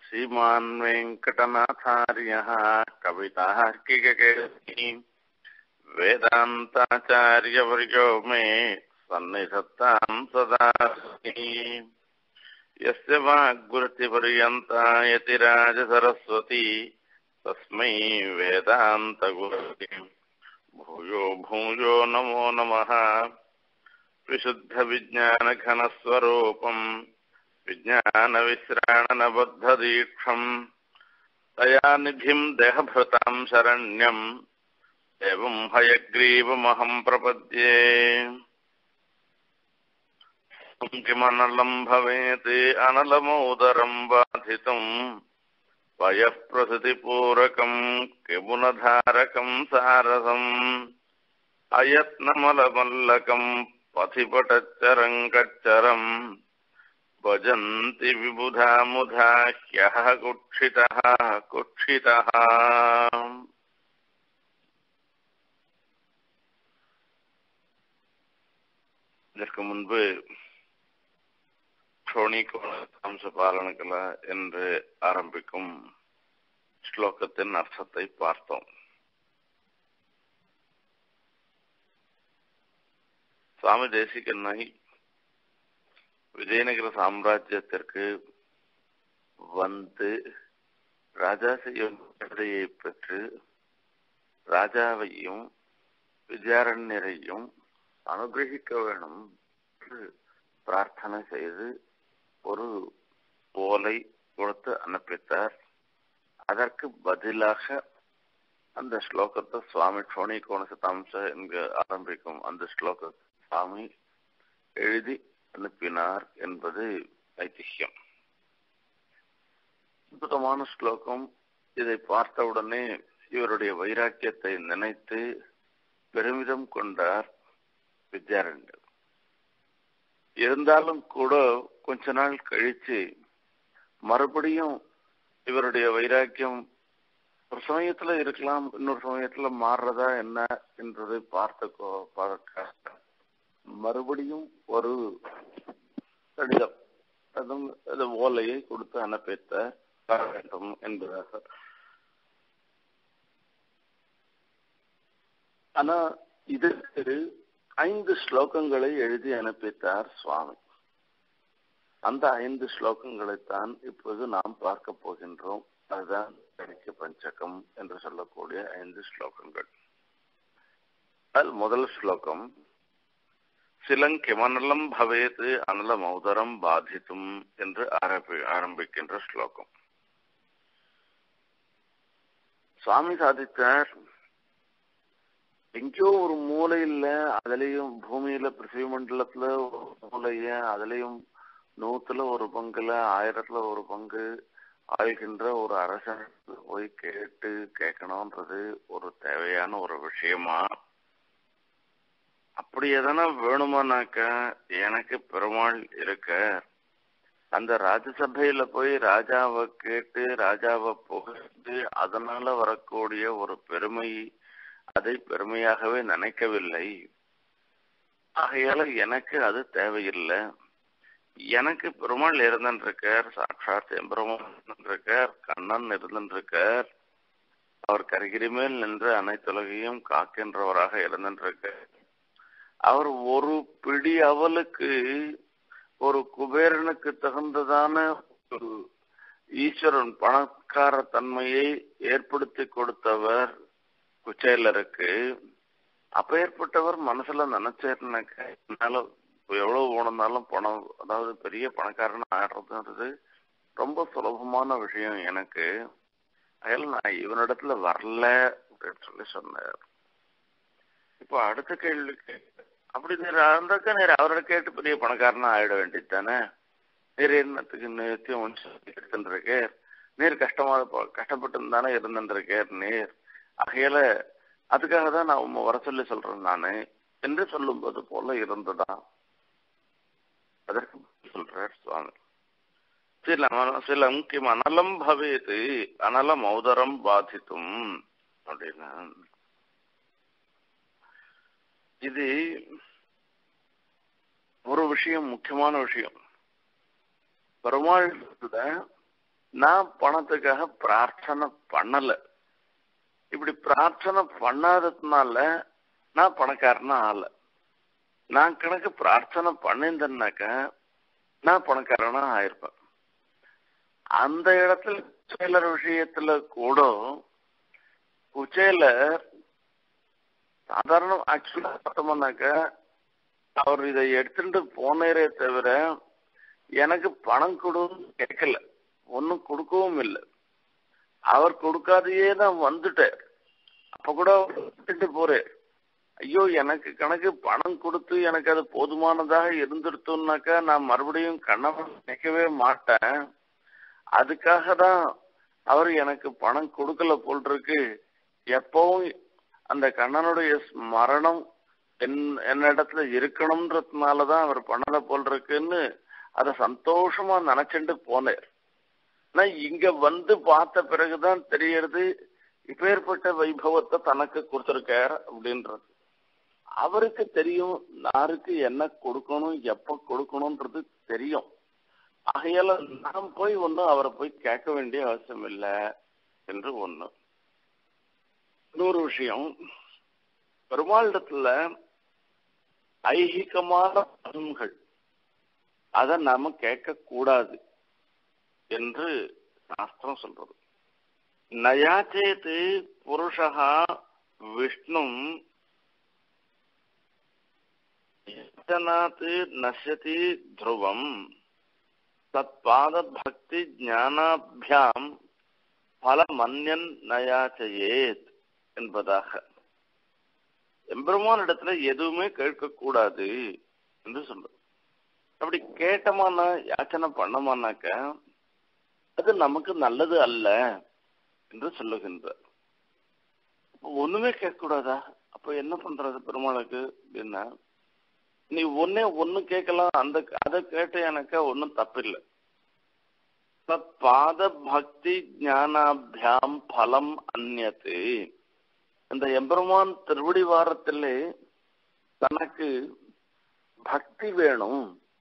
श्रीमान् वेङ्कटनाथार्यः कवितार्किककेसरी वेदान्ताचार्यवर्यो मे सन्निधत्तां सदा यस्य वाग्वृत्तिपर्यन्ता यतिराजसरस्वती तस्मै वेदान्तगुरवे भूयो भूयो नमो नमः। विशुद्धविज्ञानघनस्वरूपम् विज्ञानविश्राणनबद्धदीक्षम् दयानिधिम् देहभृताम् शरण्यम् एवम् हयग्रीवमहम् प्रपद्ये। किमनलम् भवेत् अनलमोदरम् बाधितुम् वयः प्रसृतिपूरकम् किमुनधारकम् सारसम् अयत्नमलमल्लकम् पथिपटच्चरम् कच्चरम् भजन्ति विबुधा मुधा ह्यः कुक्षितः कुक्षितः। இதற்கு முன்பு க்ஷோணிகோண அம்ச பாலனகலா என்று ஆரம்பிக்கும் ஸ்லோகத்தின் அர்த்தத்தை பார்த்தோம். சுவாமி தேசிகனை விஜயநகர சாம்ராஜ்யத்திற்கு வந்து ராஜா செய்யும் கதையை பெற்று ராஜாவையும் வித்யாரண்யரையும் அனுகிரகிக்க வேணும் என்று பிரார்த்தனை செய்து ஒரு ஓலை கொடுத்து அனுப்பித்தார். அதற்கு பதிலாக அந்த ஸ்லோகத்தை சுவாமி க்ஷோணிகோண சதாம்ச என்று ஆரம்பிக்கும் அந்த ஸ்லோகத்தை சுவாமி எழுதி அனுப்பினார் என்பது ஐதிஹ்யம். அற்புதமான ஸ்லோகம். இதை பார்த்தவுடனே இவருடைய வைராக்கியத்தை நினைத்து பெருமிதம் கொண்டார் வித்யாரண்யர். இருந்தாலும் கூட கொஞ்ச நாள் கழிச்சு மறுபடியும் இவருடைய வைராக்கியம் ஒரு சமயத்துல இருக்கலாம், இன்னொரு சமயத்துல மாறுறதா என்ன என்றதை பார்க்க மறுபடியும் ஒரு கடிதம் அது ஓலையை கொடுத்து அனுப்பித்த வேண்டும் என்பதாக. ஆனா இதற்கு 5 ஸ்லோகங்களை எழுதி அனுப்பித்தார் சுவாமி. அந்த 5 ஸ்லோகங்களைத்தான் இப்போது நாம் பார்க்க போகின்றோம். அதுதான் கணிக்க பஞ்சகம் என்று சொல்லக்கூடிய 5 ஸ்லோகங்கள். அது முதல் ஸ்லோகம் சிலங்கிமனலம் பவேத் அனல மௌதரம் பாதித்தும் என்று ஆரம்பிக்கின்ற ஸ்லோகம். சுவாமி சாதித்தார், எங்கேயோ ஒரு மூலையில, அதுலயும் பூமியில பிருத்திவி மண்டலத்துல ஒரு மூலைய, அதுலயும் 100ல ஒரு பங்குல 1000ல ஒரு பங்கு ஆள்கின்ற ஒரு அரசன் போய் கேட்கணும்ன்றது ஒரு தேவையான ஒரு விஷயமா? அப்படி எதனா வேணுமானாக்க எனக்கு பெருமாள் இருக்க, அந்த ராஜசபையில போய் ராஜாவை கேட்டு ராஜாவை புகழ்ந்து அதனால வரக்கூடிய ஒரு பெருமை, அதை பெருமையாகவே நினைக்கவில்லை. ஆகையால எனக்கு அது தேவையில்லை. எனக்கு பெருமாள் இருந்திருக்கார், சாட்சாத் எம்பெருமான் இருந்திருக்கார், கண்ணன் இருந்திருக்கார். அவர் கரிகிரி மேல் நின்று அனைத்துலகையும் காக்கின்றவராக இருந்திருக்கார். அவர் ஒரு பிடி அவளுக்கு ஒரு குபேரனுக்கு தகுந்ததான ஒரு ஈஸ்வரன் பணக்கார தன்மையை ஏற்படுத்தி கொடுத்தவர் குச்சேலருக்கு. அப்ப ஏற்பட்டவர் மனசுல நினைச்சேன்னாக்க என்னால எவ்வளவு போனாலும் பணம், அதாவது பெரிய பணக்காரன் ஆடுறதுன்றது ரொம்ப சுலபமான விஷயம் எனக்கு. அதில் நான் இவனிடத்துல வரல அப்படின்னு சொல்லி சொன்னார். இப்போ அடுத்த கேள்விக்கு, அப்படி நீர் இருந்தாக்கா நீர் அவரோட கேட்டு பெரிய பணக்காரனா ஆயிட வேண்டியது தானே? நீர் என்னத்துக்கு நித்தியம் எடுத்துருக்கார், நீர் கஷ்டப்பட்டு தானே இருந்துருக்கார் நீர். ஆகையால அதுக்காக தான் நான் உண்மை வர சொல்லி சொல்றேன் நானு என்று சொல்லும்போது போல இருந்துதான். அதற்கு சொல்றார் சுவாமி, சிலம் கிம் அனலம் பவேது அனல மௌதரம் பாதித்தும் அப்படின்னா, இது ஒரு விஷயம், முக்கியமான விஷயம். பெருமாள் நான் பணத்துக்காக பிரார்த்தனை பண்ணல. இப்படி பிரார்த்தனை பண்ணாததுனால நான் பணக்காரனா ஆல. நான் கணக்கு பிரார்த்தனை பண்ணிருந்தேன்னாக்க நான் பணக்காரனா ஆயிருப்பேன். அந்த இடத்துல குச்சேலர் விஷயத்துல கூட குச்சேலர் சாதாரண ஆக்சுவலா பார்த்தோம்னாக்க அவர் இதை எடுத்துட்டு போனேரே தவிர எனக்கு பணம் கொடுன்னு கேட்கல, ஒன்னும் கொடுக்கவும் இல்லை. அவர் கொடுக்காதையே தான் வந்துட்டார். அப்ப கூட விட்டுட்டு போறார். ஐயோ எனக்கு கணக்கு பணம் கொடுத்து எனக்கு அது போதுமானதாக இருந்துடுத்தோம்னாக்கா நான் மறுபடியும் கண்ணவன் நினைக்கவே மாட்டேன். அதுக்காக தான் அவர் எனக்கு பணம் கொடுக்கல போல் இருக்கு. எப்பவும் அந்த கண்ணனுடைய ஸ்மரணம் என்னிடத்துல இருக்கணும்ன்றதுனாலதான் அவர் பண்ணல போல் இருக்குன்னு அதை சந்தோஷமா நினைச்சுட்டு போனார். ஆனா இங்க வந்து பார்த்த பிறகுதான் தெரியறது இப்பேற்பட்ட வைபவத்தை தனக்கு கொடுத்திருக்கார் அப்படின்றது. அவருக்கு தெரியும் யாருக்கு என்ன கொடுக்கணும் எப்ப கொடுக்கணும்ன்றது தெரியும். ஆகையால நாம் போய் ஒன்னும் அவரை போய் கேட்க வேண்டிய அவசியம் இல்லை என்று ஒண்ணு. இன்னொரு விஷயம், பெருமாளிடத்துல ஐகிகமான பலன்கள் அதை நாம கேட்க கூடாது என்று சாஸ்திரம் சொல்றது. நயாச்சேத்து புருஷா விஷ்ணும் நஷ்யதி த்ருவம் தத்பாத பக்தி ஞானாபியாம் பலமன்யன் நயாச்சேத் என்பதாக எம்பெருமான் இடத்துல எதுவுமே கேட்கக்கூடாது என்று சொல்றது. அப்படி கேட்டமானா யாச்சனை பண்ணமானாக்க அது நமக்கு நல்லது அல்ல என்று சொல்லுகின்ற. ஒண்ணுமே கேட்கக்கூடாதா? அப்ப என்ன பண்றது பெருமாளுக்கு அப்படின்னா, நீ ஒண்ணு கேட்கலாம், அதை கேட்ட எனக்கு ஒன்னும் தப்பில்லை. பாத பக்தி ஞானாபியாம் பலம் அந்நியத்து. இந்த எம்பெருமான் திருவடி வாரத்திலே தனக்கு பக்தி வேணும்,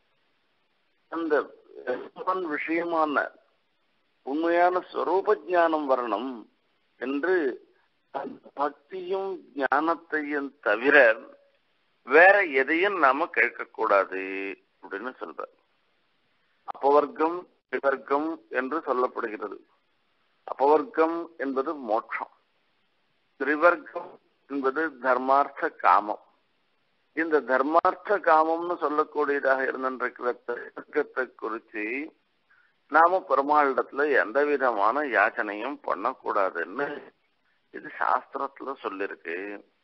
அந்த விஷயமான உண்மையான ஸ்வரூப ஞானம் வரணும் என்று பக்தியும் ஞானத்தையும் தவிர வேற எதையும் நாம கேட்கக்கூடாது அப்படின்னு சொல்ற. அப்பவர்க்கம் திரிவர்க்கம் என்று சொல்லப்படுகிறது. அப்பவர்க்கம் என்பது மோட்சம், திரிவர்க்கம் என்பது தர்மார்த்த காமம். இந்த தர்மார்த்த காமம்னு சொல்லக்கூடியதாக இருந்திருக்கிற திரிவர்க்கத்தை குறிச்சு நாம பெருமாளிடத்துல எந்த விதமான யாச்சனையும் பண்ணக்கூடாதுன்னு இது சாஸ்திரத்துல சொல்லிருக்கு.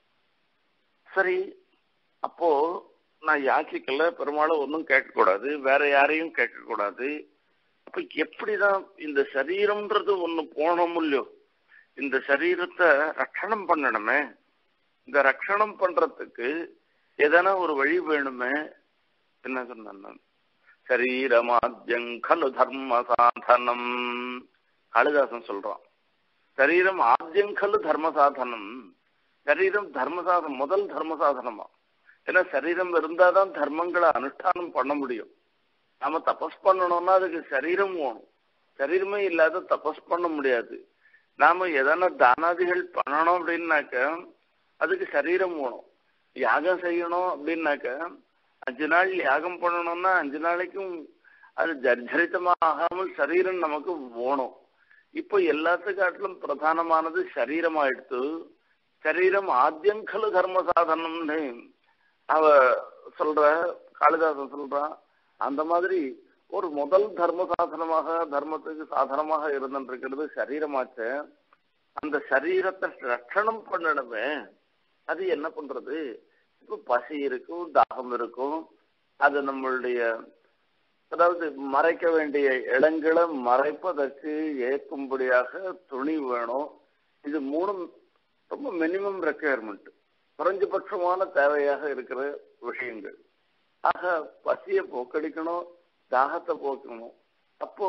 சரி, அப்போ நான் யாச்சிக்கல, பெருமாளை ஒன்றும் கேட்கக்கூடாது, வேற யாரையும் கேட்கக்கூடாது. அப்ப எப்படிதான் இந்த சரீரம்ன்றது ஒண்ணு போனோம் இல்லையோ, இந்த சரீரத்தை ரட்சணம் பண்ணணுமே. இந்த ரட்சணம் பண்றதுக்கு எதனா ஒரு வழி வேணுமே. என்ன சொன்ன, சரீரமாத்யங்கலு தர்ம சாதனம். காளிதாசன் சொல்றான், சரீரம் ஆத்யங்கலு தர்ம சாதனம். சரீரம் தர்மசாதனம், முதல் தர்ம சாதனமா. ஏன்னா சரீரம் இருந்தாதான் தர்மங்களை அனுஷ்டானம் பண்ண முடியும். நாம தபஸ் பண்ணணும்னா அதுக்கு சரீரம் வேணும். சரீரமே இல்லாத தபஸ் பண்ண முடியாது. நாம எதனா தானாதிகள் பண்ணணும் அப்படின்னாக்க அதுக்கு சரீரம் வேணும். யாகம் செய்யணும் அப்படின்னாக்க 5 நாள் யாகம் பண்ணணும்னா 5 நாளைக்கும் அது ஜர்ஜரித்தமா ஆகாமல் சரீரம் நமக்கு வேணும். இப்போ எல்லாத்துக்காட்டிலும் பிரதானமானது சரீரமாயிடுத்து. சரீரம் ஆத்யங்கலு தர்ம சாதனம்னு அவ சொல்ற, காளிதாசன் சொல்றான். அந்த மாதிரி ஒரு முதல் தர்ம சாதனமாக, தர்மத்துக்கு சாதனமாக இருந்திருக்கிறது சரீரமாச்ச. அந்த சரீரத்தை ரட்சணம் பண்ணணுமே. அது என்ன பண்றது? இப்போ பசி இருக்கும், தாகம் இருக்கும். அது நம்மளுடைய அதாவது மறைக்க வேண்டிய இடங்களை மறைப்பதற்கு ஏற்கும்படியாக துணி வேணும். இது 3 ரொம்ப மினிமம் ரெக்குயர்மெண்ட், குறைஞ்சபட்சமான தேவையாக இருக்கிற விஷயங்கள். ஆக பசியை போக்கடிக்கணும், தாகத்தை போக்கணும். அப்போ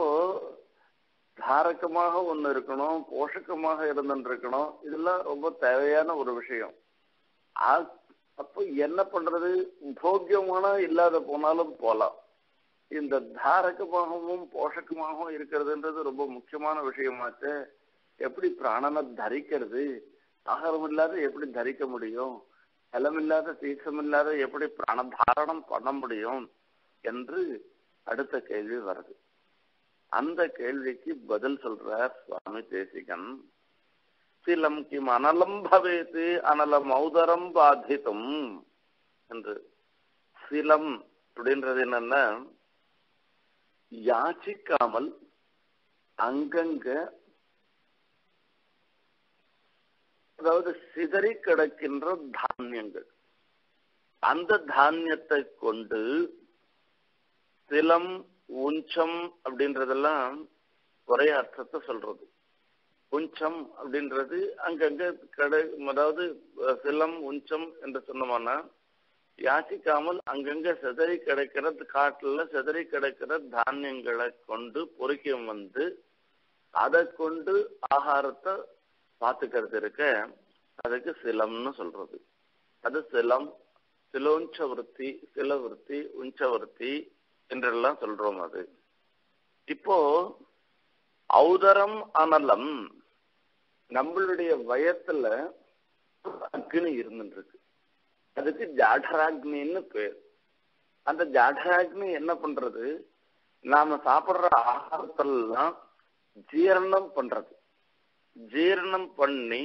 தாரகமாக ஒண்ணு இருக்கணும், போஷகமாக இருந்துருக்கணும். இதெல்லாம் ரொம்ப தேவையான ஒரு விஷயம். அப்போ என்ன பண்றது? போக்கியமான இல்லாத போனாலும் போலாம். இந்த தாரகமாகவும் போஷகமாகவும் இருக்கிறதுன்றது ரொம்ப முக்கியமான விஷயமாச்சு. எப்படி பிராணனை தரிக்கிறது, ஆகாரம் இல்லாத எப்படி தரிக்க முடியும், ஜலமில்லாத தீர்த்தமில்லாத எப்படி பிராணதாரணம் பண்ண முடியும் என்று அடுத்த கேள்வி வருது. அந்த கேள்விக்கு பதில் சொல்றார் சுவாமி தேசிகன். சிலம் கிம் அனலம் பவேது அனலம் ஔதரம் பாதித்தும் என்று. சிலம் அப்படின்றது என்னன்னா, யாச்சிக்காமல் அங்கங்க, அதாவது சிதறி கிடக்கின்ற தானியங்கள், அந்த தானியத்தை கொண்டு சிலம் உஞ்சம் அப்படின்றதெல்லாம் ஒரே அர்த்தத்தை சொல்றது. உஞ்சம் அப்படின்றது அங்கங்க அதாவது சிலம் உஞ்சம் என்று சொன்னோம்னா யாச்சிக்காமல் அங்கங்க சிதறி கிடைக்கிற காட்டுல சிதறி கிடைக்கிற தானியங்களை கொண்டு பொறுக்கி வந்து அதை கொண்டு ஆகாரத்தை பார்த்துக்கிறது இருக்க, அதுக்கு சிலம்னு சொல்றது. அது சிலம், சிலோஞ்சவருத்தி, சிலவருத்தி, உஞ்சவருத்தி என்றெல்லாம் சொல்றோம். அது இப்போ ஔதரம் அனலம், நம்மளுடைய வயத்துல அக்னி இருந்துருக்கு, அதுக்கு ஜாடராக்னின்னு பேர். அந்த ஜாடராக்னி என்ன பண்றது, நாம சாப்பிடுற ஆகாரத்தெல்லாம் ஜீரணம் பண்றது. ஜீரணம் பண்ணி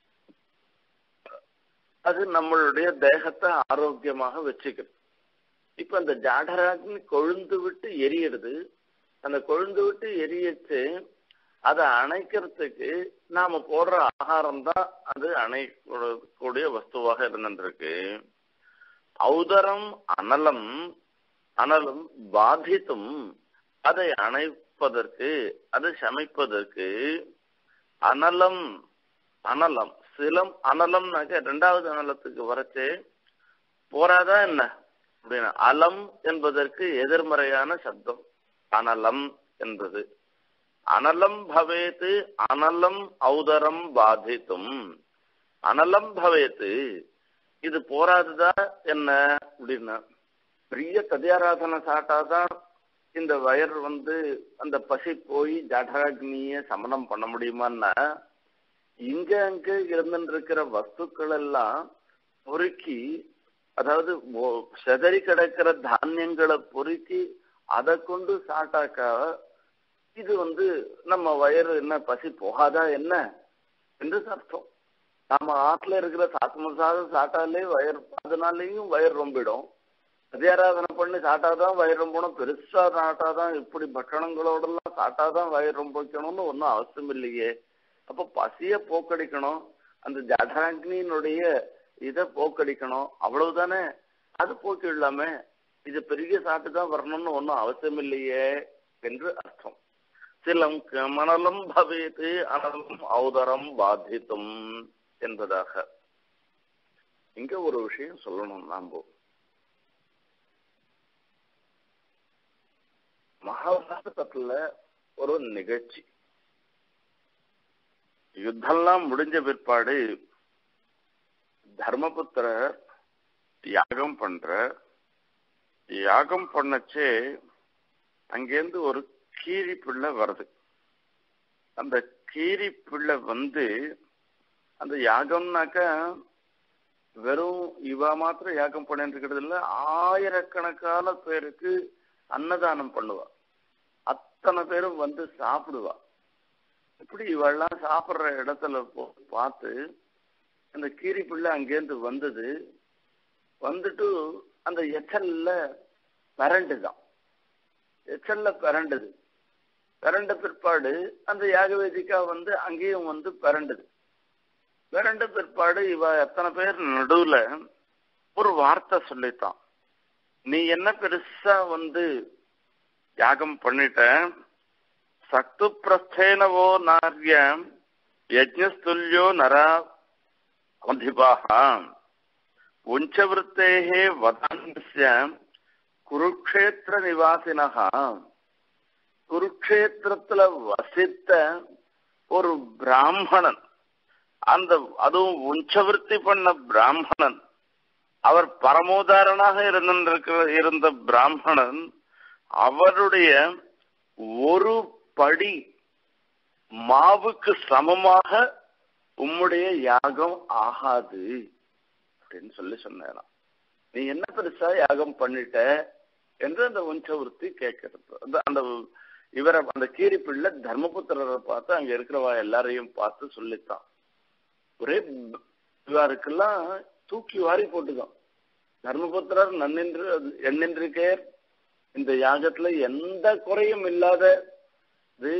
அது நம்மளுடைய தேகத்தை ஆரோக்கியமாக வச்சுக்கிறது. இப்ப அந்த ஜாடராக்னி கொழுந்து விட்டு எரியிறது. அந்த கொழுந்து விட்டு எரியச்சு அதை அணைக்கிறதுக்கு நாம போடுற ஆகாரம் தான் அது அணைக்கூடிய வஸ்துவாக இருந்திருக்கு. ஔதரம் அனலம், அனலும் பாதித்தும், அதை அணைப்பதற்கு, அதை சமைப்பதற்கு அனலம், அனலம் சிலம், அனலம்னாக்க இரண்டாவது அனலத்துக்கு வரச்சே போராதா என்ன அப்படின்னா, அலம் என்பதற்கு எதிர்மறையான சப்தம் அனலம் என்பது. அனலம் பவேத்து, அனலம் ஔதரம் பாதித்தும், அனலம் பவேத்து இது போராதுதா என்ன அப்படின்னா, பெரிய கதியாராதனை சாட்டாதான் இந்த வயர் அந்த பசி போய் ஜடராக்னிய சமனம் பண்ண முடியுமான்னா, இங்க அங்க இருந்துருக்கிற வஸ்துக்கள் எல்லாம் பொறுக்கி, அதாவது செதறி கிடக்கிற தானியங்களை பொறுக்கி அதை கொண்டு சாட்டாக்கா இது நம்ம வயிறு என்ன பசி போகாதா என்ன என்று அர்த்தம். நம்ம ஆற்றுல இருக்கிற சாத்மசாதம் சாட்டாலே வயர், அதனாலேயும் வயர் ரொம்பிடும். கதியாராதனை பண்ணி சாட்டாதான் வயிறு ரொம்பணும், பெருசா சாட்டாதான் இப்படி பட்டணங்களோடெல்லாம் சாட்டாதான் வயிறு ரொம்ப வைக்கணும்னு ஒன்றும் அவசியம் இல்லையே. அப்போ பசிய போக்கடிக்கணும், அந்த ஜடாக்னியினுடைய இதை போக்கடிக்கணும், அவ்வளவுதானே. அது போக்கிடலாமே, இது பெரிய சாட்டுதான் வரணும்னு ஒன்றும் அவசியம் இல்லையே என்று அர்த்தம். சிலம் மணலம் பவேது அனலம் ஔதரம் பாதித்தும் என்பதாக. இங்க ஒரு விஷயம் சொல்லணும். நாம மகாபாரதத்துல ஒரு நிகழ்ச்சி, யுத்தம்லாம் முடிஞ்ச பிற்பாடு தர்மபுத்திரர் யாகம் பண்ற, யாகம் பண்ணச்சே அங்கேருந்து ஒரு கீரி பிள்ளை வருது. அந்த கீரி பிள்ளை அந்த யாகம்னாக்க வெறும் இவா மாத்திரம் யாகம் பண்ணிட்டு இருக்கிறது இல்லை, ஆயிரக்கணக்கான பேருக்கு அன்னதானம் பண்ணுவா. அத்தனை பேரும் சாப்பிடுவா. இப்படி இவெல்லாம் சாப்பிட்ற இடத்துல பார்த்து அந்த கீரி பிள்ளை அங்கேருந்து வந்துட்டு அந்த எச்சல்ல பிறண்டுதான். எச்சல்ல பிறண்டுது. பிறண்ட பிற்பாடு அந்த யாகவேதிக்கா அங்கேயும் பிறண்டுது. பிறண்ட பிற்பாடு இவ எத்தனை பேர் நடுவுல ஒரு வார்த்தை சொல்லித்தான், நீ என்ன பெருசா யாகம் பண்ணிட்ட, சக்து பிரஸ்தேனவோ நார்ய யஜ்ஞஸ்துல்யோ நரா அதிபாக உஞ்சவருத்தேஹே வதான்யஸ்ய குருக்ஷேத்திர நிவாசினஹா. குருக்ஷேத்திரத்துல வசித்த ஒரு பிராமணன், அதுவும் உஞ்சவருத்தி பண்ண பிராமணன், அவர் பரமோதாரனாக இருந்த பிராமணன், அவருடைய ஒரு படி மாவுக்கு சமமாக உம்முடைய யாகம் ஆகாது அப்படின்னு சொன்னாராம். நீ என்ன பெருசா யாகம் பண்ணிட்ட என்று அந்த உஞ்சவர்த்தி கேட்கறது. அந்த இவரை அந்த கீரிப்பிள்ளை தர்மபுத்திரரை பார்த்து அங்க இருக்கிறவா எல்லாரையும் பார்த்து சொல்லித்தான். ஒரே இவாருக்கெல்லாம் தூக்கி வாரி போட்டுதான். தர்மபுத்திரர் நன்னின்று எண்ணின்றிருக்கேர், இந்த யாகத்துல எந்த குறையும் இல்லாத இது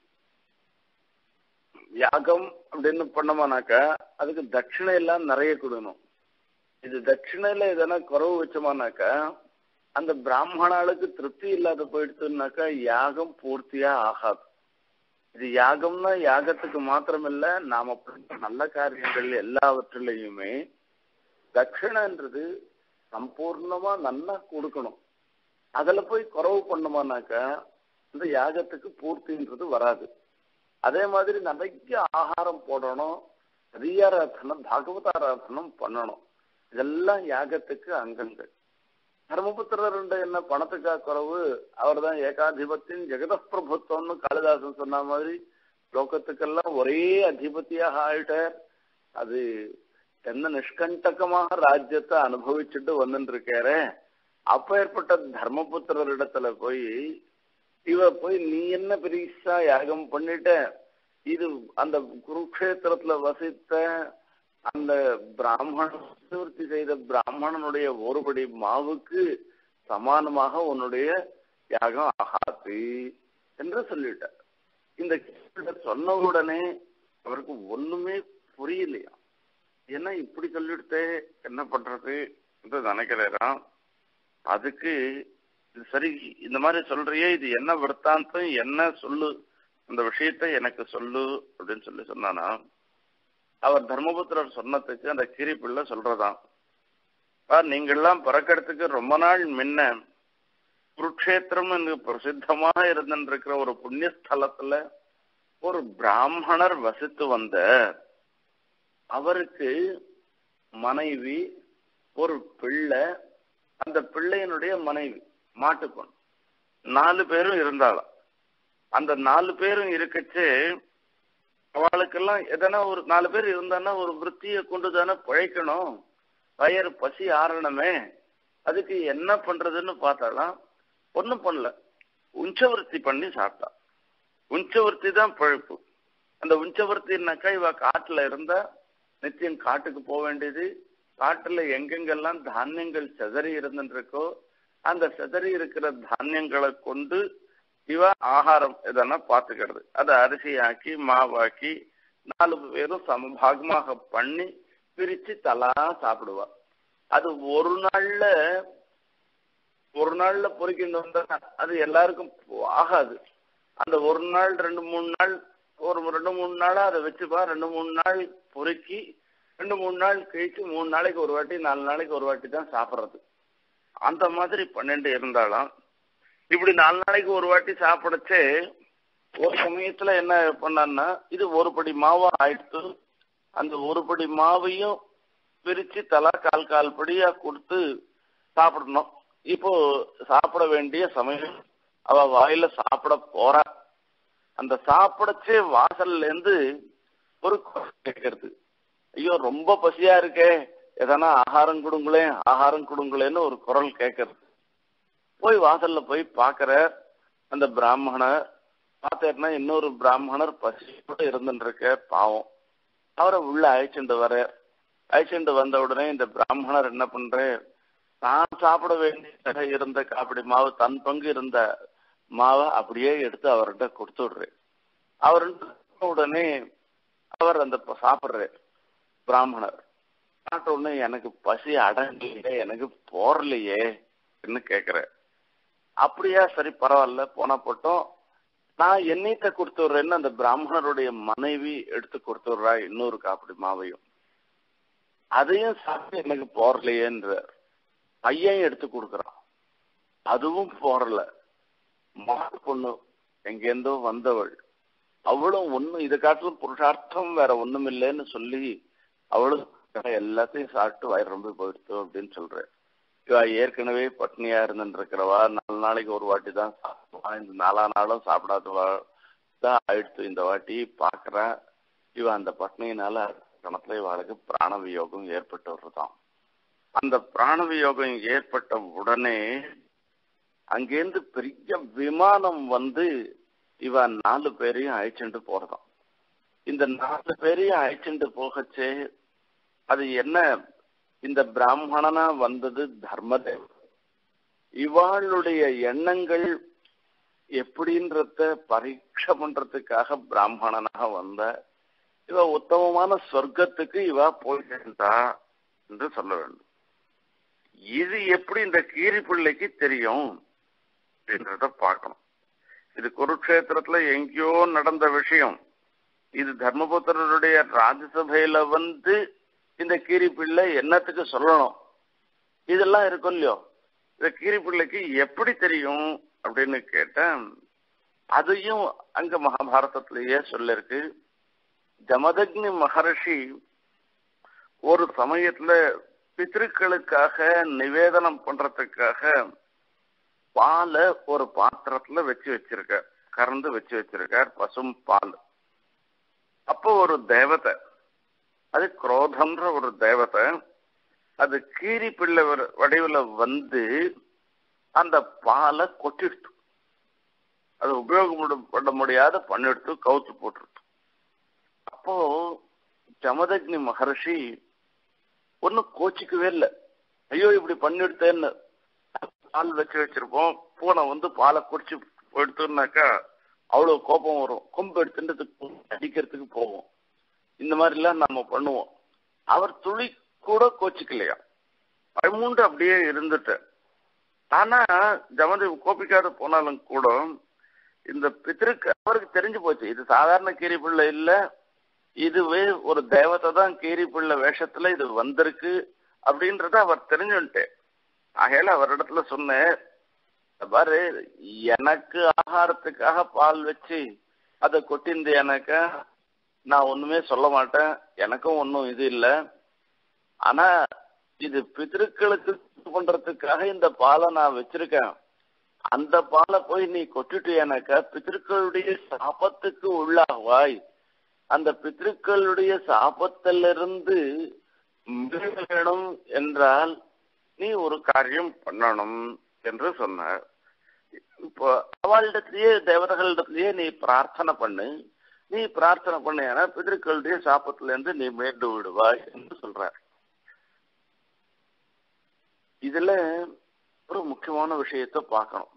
யாகம் அப்படின்னு பண்ணமானாக்கா அதுக்கு தட்சிணை எல்லாம் நிறைய கொடுக்கணும். இது தட்சிணையில எதனா குறவு வச்சோமானாக்கா அந்த பிராமணாளுக்கு திருப்தி இல்லாத போயிடுச்சுனாக்கா யாகம் பூர்த்தியா ஆகாது. இது யாகம்னா யாகத்துக்கு மாத்திரமில்ல, நாம நல்ல காரியங்கள் எல்லாவற்றிலையுமே தட்சிணைன்றது சம்பூர்ணமா நல்லா கொடுக்கணும். அதுல போய் குறவு பண்ணோமானாக்கா இந்த யாகத்துக்கு பூர்த்தின்றது வராது. அதே மாதிரி நிறைய ஆகாரம் போடணும், ஹரியாராதனம் பாகவதாராதனம் பண்ணணும். இதெல்லாம் யாகத்துக்கு அங்கங்கள். தர்மபுத்திரர் என்ன பணத்துக்கா குறவு, அவர் தான் ஏகாதிபத்தியம் ஜெகத பிரபுத்துவம்னு காளிதாசன் சொன்ன மாதிரி லோகத்துக்கெல்லாம் ஒரே அதிபதியாக ஆயிட்டார். அது என்ன நிஷ்கண்டகமாக ராஜ்யத்தை அனுபவிச்சுட்டு வந்துட்டு இருக்காரு. அப்ப ஏற்பட்ட தர்மபுத்திரரிடத்துல போய் போய் நீ என்ன பெரிசா யாகம் பண்ணிட்ட, இது அந்த குருக்ஷேத்திரத்துல வசித்த அந்த பிராமணி செய்த பிராமணனுடைய ஒருபடி மாவுக்கு சமானமாக உன்னுடைய யாகம் ஆகாது என்று சொல்லிட்ட. இந்த சொன்ன உடனே அவருக்கு ஒண்ணுமே புரியலையா. ஏன்னா இப்படி சொல்லிடுத்தே என்ன பண்றது என்று நினைக்கிறாராம். அதுக்கு சரி இந்த மாதிரி சொல்றியே, இது என்ன விற்த்தாந்தம், என்ன சொல்லு, அந்த விஷயத்த எனக்கு சொல்லு அப்படின்னு சொன்னானா. அவர் தர்மபுத்திரர் சொன்னதுக்கு அந்த கிரிப்பிள்ளை சொல்றதாம், நீங்கள்லாம் பிறக்கிறதுக்கு ரொம்ப நாள் முன்ன குருக்ஷேத்திரம் என்று பிரசித்தமாக இருந்திருக்கிற ஒரு புண்ணியஸ்தலத்துல ஒரு பிராமணர் வசித்து வந்த, அவருக்கு மனைவி ஒரு பிள்ளை, அந்த பிள்ளையினுடைய மனைவி மாட்டுப்பொண்ணு, 4 பேரும் இருந்தாலும் அந்த 4 பேரும் இருக்கச்சு அவளுக்கெல்லாம் எதனா ஒரு 4 பேர் இருந்தான்னா ஒரு விருத்தியை கொண்டு தானே பிழைக்கணும், வயறு பசி ஆறணுமே. அதுக்கு என்ன பண்றதுன்னு பார்த்தாலாம் ஒன்றும் பண்ணல, உஞ்சவர்த்தி பண்ணி சாப்பிட்டா. உஞ்சவர்த்தி தான் பழப்பு. அந்த உஞ்சவர்த்தின்னாக்கா இவ காட்டுல இருந்தா நித்தியம் காட்டுக்கு போக வேண்டியது. காட்டுல எங்கெங்கெல்லாம் தானியங்கள் செதறி இருந்துருக்கோ அந்த செதறி இருக்கிற தானியங்களை கொண்டு இவ ஆகாரம் எதனா பார்த்துக்கிறது. அதை அரிசியாக்கி மாவாக்கி 4 பேரும் சமபாகமாக பண்ணி பிரிச்சு தலா சாப்பிடுவா. அது ஒரு நாள்ல பொறுக்கிட்டு வந்தா அது எல்லாருக்கும் ஆகாது. அந்த ஒரு நாள் 2-3 நாள், ஒரு 2-3 நாளா அதை வச்சுப்பா. 2-3 நாள் பொறுக்கி 2-3 நாள் கழிச்சு 3 நாளைக்கு ஒரு வாட்டி 4 நாளைக்கு ஒரு வாட்டி தான் சாப்பிட்றது. அந்த மாதிரி 12 இருந்தாலும் இப்படி 4 நாளைக்கு ஒரு வாட்டி சாப்பிடச்சே ஒரு சமயத்துல என்ன பண்ணான்னா இது ஒரு படி மாவா ஆயிடுத்து. அந்த ஒரு படி மாவையும் பிரிச்சு தலா கால் படியா கொடுத்து சாப்பிடணும். இப்போ சாப்பிட வேண்டிய சமயம் அவ வாயில சாப்பிட போறா. அந்த சாப்பிடச்சே வாசல்ல இருந்து ஒரு கேட்கறது, ஐயோ ரொம்ப பசியா இருக்கே, எதனா ஆகாரம் கொடுங்களேன்னு ஒரு குரல் கேட்கறது. போய் வாசல்ல போய் பாக்குற அந்த பிராமணர் பார்த்தேன்னா இன்னொரு பிராமணர் பசியோட இருந்துருக்க பாவம். அவரை உள்ள அழைச்சிட்டு வந்த உடனே இந்த பிராமணர் என்ன பண்ற, தான் சாப்பிட வேண்டிய இருந்த காப்படி மாவு, தன் பங்கு இருந்த மாவை அப்படியே எடுத்து அவர்கிட்ட கொடுத்து விடுறேன். அவர் உடனே அவர் அந்த சாப்பிடுற பிராமணர் சாப்பிட்ட உடனே எனக்கு பசி அடங்கலையே, எனக்கு போறலையே என்ன கேக்குற. அப்படியா, சரி பரவாயில்ல போனா போட்டோம், நான் எண்ணெய்த்த கொடுத்து விடுறேன்னு அந்த பிராமணருடைய மனைவி எடுத்து கொடுத்து விடுறா இன்னொரு காப்படி மாவையும். அதையும் சாப்பிட்டு எனக்கு போறலையேன்ற பையன் எடுத்து கொடுக்குறான், அதுவும் போறல. மாட்டு பொண்ணு எங்கேருந்தோ வந்தவள், அவளும் ஒன்னும் இதை காட்டிலும் புருஷார்த்தம் வேற ஒண்ணும் இல்லைன்னு சொல்லி அவளும் எல்லாத்தையும் சாப்பிட்டு வயிறு ரொம்ப போயிடுத்து அப்படின்னு சொல்றேன். இவ ஏற்கனவே பட்னியா இருந்துருக்கிறவா 4 நாளைக்கு ஒரு வாட்டி தான் சாப்பிடுவா, இந்த 4 நாளும் சாப்பிடாதவா தான் ஆயிடுத்து. இந்த வாட்டி பாக்குறா இவ அந்த பட்னியினால கணத்துல இவளுக்கு பிராணவியோகம் ஏற்பட்டு வருதான். அந்த பிராணவியோகம் ஏற்பட்ட உடனே அங்கேருந்து பெரிய விமானம் வந்து இவ 4 பேரையும் அழைச்சுட்டு போறதாம். இந்த 4 பேரையும் அழைச்சுட்டு போகச்சே அது என்ன, இந்த பிராமணனா வந்தது தர்மதேவ, இவாளுடைய எண்ணங்கள் எப்படின்றத பரீட்சை பண்றதுக்காக பிராமணனாக வந்த இவ உத்தமமான சொர்க்கத்துக்கு இவ போயிட்டா என்று சொல்ல வேண்டும். இது எப்படி இந்த கீரி பிள்ளைக்கு தெரியும் அப்படின்றத பார்க்கணும். இது குருக்ஷேத்திரத்துல எங்கேயோ நடந்த விஷயம். இது தர்மபுத்திரருடைய ராஜ்யசபையில வந்து இந்த கீரி பிள்ளை என்னத்துக்கு சொல்லணும், இதெல்லாம் இருக்கும் இல்லையோ. இந்த கீரி பிள்ளைக்கு எப்படி தெரியும் அப்படின்னு கேட்டேன். அதையும் அங்க மகாபாரதத்திலேயே சொல்லிருக்கு. ஜமதக்னி மகர்ஷி ஒரு சமயத்துல பித்ருக்களுக்காக நிவேதனம் பண்றதுக்காக பாலை ஒரு பாத்திரத்துல வச்சிருக்கார், கறந்து வச்சிருக்கார், பசும் பால். அப்போ ஒரு தேவதை, அது குரோதம்ன்ற ஒரு தேவதை, அது கீரி பிள்ளை வடிவில் வந்து அந்த பாலை கொட்டிடுத்து. அது உபயோகப்பட முடியாத பண்ணிடுத்து, கவுத்து போட்டுருத்து. அப்போ ஜமதக்னி மகர்ஷி ஒன்னும் கோச்சிக்கவே இல்லை. ஐயோ இப்படி பண்ணிடுத்தேன்னு, பால் வச்சிருப்போம், பூனை வந்து பாலை குடிச்சு எடுத்துனாக்கா அவ்வளவு கோபம் வரும், கொம்பு எடுத்துட்டு அடிக்கிறதுக்கு போவோம், இந்த மாதிரிலாம் நம்ம பண்ணுவோம். அவர் துளி கூட கோச்சிக்கலையா, 13 அப்படியே இருந்துட்டு. ஆனா ஜமதேவ் கோபிக்காத போனாலும் கூட இந்த பித்திருக்கு அவருக்கு தெரிஞ்சு போச்சு, இது சாதாரண கீரி பிள்ளை இல்ல, இதுவே ஒரு தேவதை தான் கீரி பிள்ளை வேஷத்துல இது வந்திருக்கு அப்படின்றத அவர் தெரிஞ்சுட்டு. ஆகையால அவரிடத்துல சொன்னேன், பாரு எனக்கு ஆகாரத்துக்காக பால் வச்சு அதை கொட்டிந்து எனக்கு நான் ஒண்ணுமே சொல்ல மாட்டேன், எனக்கும் ஒன்றும் இது இல்லை. ஆனா இது பித்திருக்களுக்கு பண்றதுக்காக இந்த பாலை நான் வச்சிருக்கேன், அந்த பாலை போய் நீ கொட்டிட்டு எனக்கு பித்திருக்களுடைய சாபத்துக்கு உள்ளாவாய், அந்த பித்திருக்களுடைய சாபத்திலிருந்து வேணும் என்றால் நீ ஒரு காரியம் பண்ணணும் என்று சொன்னார். இப்போ அவளிடத்திலேயே தேவதைகளிடத்திலேயே நீ பிரார்த்தனை பண்ணு, நீ பிரார்த்தனை பண்ண பிதர்களுடைய சாபத்திலிருந்து நீ மீண்டு விடுவாய் என்று சொல்றார். இதுல ஒரு முக்கியமான விஷயத்தை பார்க்கணும்.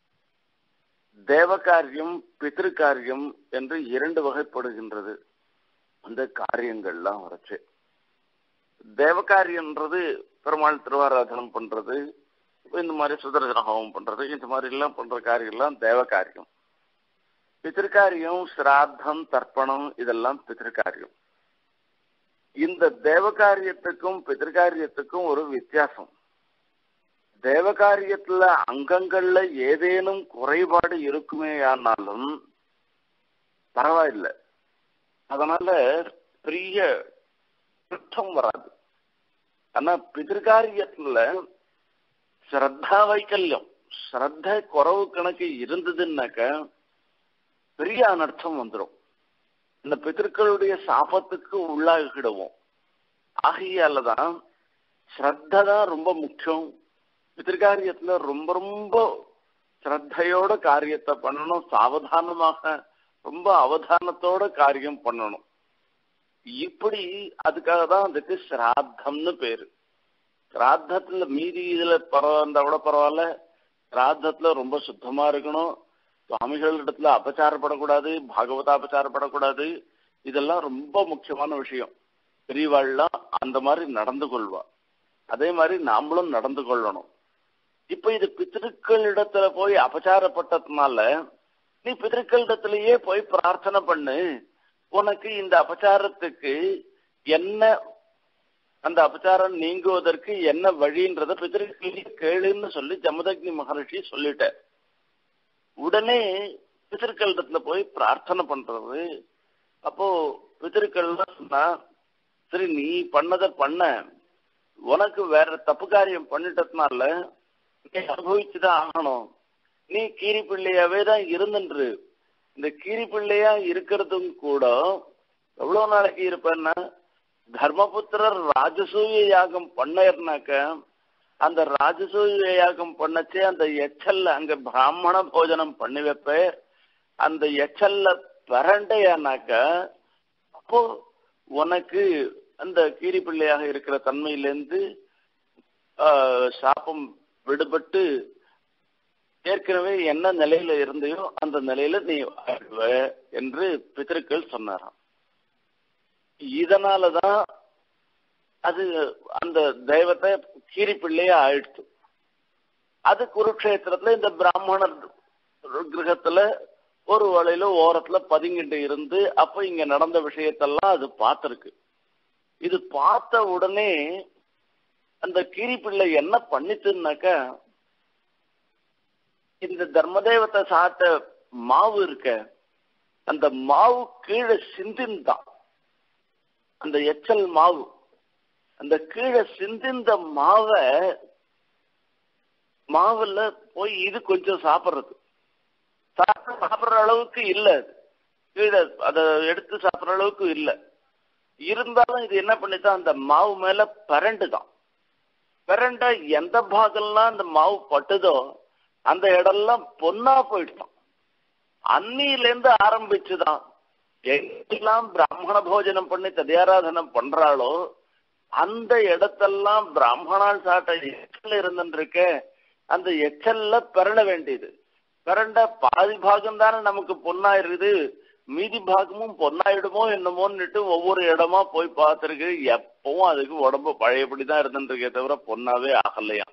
தேவகாரியம் பித்திருக்காரியம் என்று 2 வகைப்படுகின்றது அந்த காரியங்கள்லாம் வரைச்சு. தேவகாரியன்றது பெருமாள் திருவாராதனம் பண்றது, இந்த மாதிரி சுதர்சன ஹோமம் பண்றது, இந்த மாதிரி எல்லாம் பண்ற காரியம்லாம் தேவகாரியம். பித்திருக்காரியம் சிராத்தம் தர்ப்பணம் இதெல்லாம் பித்திருக்காரியம். இந்த தேவகாரியத்துக்கும் பித்திருக்காரியத்துக்கும் ஒரு வித்தியாசம். தேவகாரியத்துல அங்கங்கள்ல ஏதேனும் குறைபாடு இருக்குமே ஆனாலும் பரவாயில்லை, அதனால பெரிய குற்றம் வராது. ஆனா பிதிர்காரியத்துல ஸ்ரத்தா வைக்கல்யம், ஸ்ரத்த குறவு கணக்கு இருந்ததுன்னாக்க பெரிய அனர்த்தம் வந்துடும், இந்த பிதர்களுடைய சாபத்துக்கு உள்ளாகிடுவோம். ஆகையாலதான் ஸ்ரத்த தான் ரொம்ப முக்கியம். பிதிர்காரியத்துல ரொம்ப ரொம்ப ஸ்ரத்தையோட காரியத்தை பண்ணணும், சாவதானமாக ரொம்ப அவதானத்தோட காரியம் பண்ணணும். இப்படி அதுக்காக தான் அதுக்கு சிராத்தம்னு பேரு. சிராத்தத்துல மீதி இதுல பரவாயில்ல விட பரவாயில்ல, சிராத்தத்துல ரொம்ப சுத்தமா இருக்கணும், சுவாமிகள் இடத்துல அபச்சாரப்படக்கூடாது, பாகவத அபச்சாரப்படக்கூடாது, இதெல்லாம் ரொம்ப முக்கியமான விஷயம். பெரியவாள்லாம் அந்த மாதிரி நடந்து கொள்வா, அதே மாதிரி நாமளும் நடந்து கொள்ளணும். இப்ப இது பித்திருக்கள் இடத்துல போய் அபச்சாரப்பட்டதுனால நீ பித்திருக்கள் இடத்துலயே போய் பிரார்த்தனை பண்ணு, உனக்கு இந்த அபச்சாரத்துக்கு என்ன, அந்த அபச்சாரம் நீங்குவதற்கு என்ன வழின்றத பித்திருக்களே கேளுன்னு சொல்லி ஜமதக்னி மகர்ஷி சொல்லிட்ட. உடனே பித்திருக்கள் இடத்துல போய் பிரார்த்தனை பண்றது. அப்போ பித்திருக்கள் சொன்னா, சரி நீ பண்ணதை பண்ண, உனக்கு வேற தப்பு காரியம் பண்ணிட்டதுனால நீ அனுபவிச்சுதான் ஆகணும். நீ கீரி பிள்ளையாவே தான் இருந்துன்று. இந்த கீரி பிள்ளையா இருக்கிறதும் கூட எவ்வளவு நாளைக்கு இருப்பேன்னா, தர்மபுத்திரர் ராஜசூய யாகம் பண்ணாக்க அந்த ராஜசூய யாகம் பண்ணச்சே அந்த எச்சல்ல அங்க பிராமண போஜனம் பண்ணி வைப்ப, அந்த எச்சல்ல பரண்டையானாக்க அப்போ உனக்கு அந்த கீரி பிள்ளையாக இருக்கிற தன்மையிலேருந்து சாபம் விடுபட்டு ஏற்கனவே என்ன நிலையில இருந்தையோ அந்த நிலையில நீ ஆயிடுவ என்று பிதர்கள் சொன்னாராம். இதனாலதான் அது அந்த தெய்வத்தை கீரி பிள்ளையா ஆயிடுச்சு. அது குருக்ஷேத்திரத்துல இந்த பிராமணர் கிரகத்துல ஒரு வலையில ஓரத்துல பதுங்கிட்டு இருந்து அப்ப இங்க நடந்த விஷயத்தெல்லாம் அது பார்த்திருக்கு. இது பார்த்த உடனே அந்த கீரி பிள்ளை என்ன பண்ணிச்சுன்னாக்க, இந்த தர்மதேவத்தை சாப்பிட்ட மாவு இருக்க அந்த மாவு கீழே சிந்தின்தான். அந்த எச்சல் மாவு அந்த கீழே சிந்திந்த மாவுல போய் இது கொஞ்சம் சாப்பிடுறது சாப்பிடுற அளவுக்கு இல்ல, கீழே அதை எடுத்து சாப்பிடுற அளவுக்கு இல்ல. இருந்தாலும் இது என்ன பண்ணிதான் அந்த மாவு மேல பரண்டுதான். பரண்ட எந்த பாகம்லாம் அந்த மாவு பட்டுதோ அந்த இடம்லாம் பொன்னா போயிடுதான். அன்னியிலேருந்து ஆரம்பிச்சுதான் எங்கெல்லாம் பிராமண போஜனம் பண்ணி ததியாராதனம் பண்றாளோ அந்த இடத்தெல்லாம் பிராமணால் சாட்ட எச்சல் இருந்துருக்க அந்த எச்சல்ல பெறல வேண்டியது. பிறண்ட பாதி பாகம் தானே நமக்கு பொண்ணாயிருக்குது, மீதி பாகமும் பொண்ணாயிடுமோ என்னமோன்னுட்டு ஒவ்வொரு இடமா போய் பார்த்துருக்கு. எப்பவும் அதுக்கு உடம்பு பழையபடிதான் இருந்துருக்கே தவிர பொண்ணாவே ஆகலையா.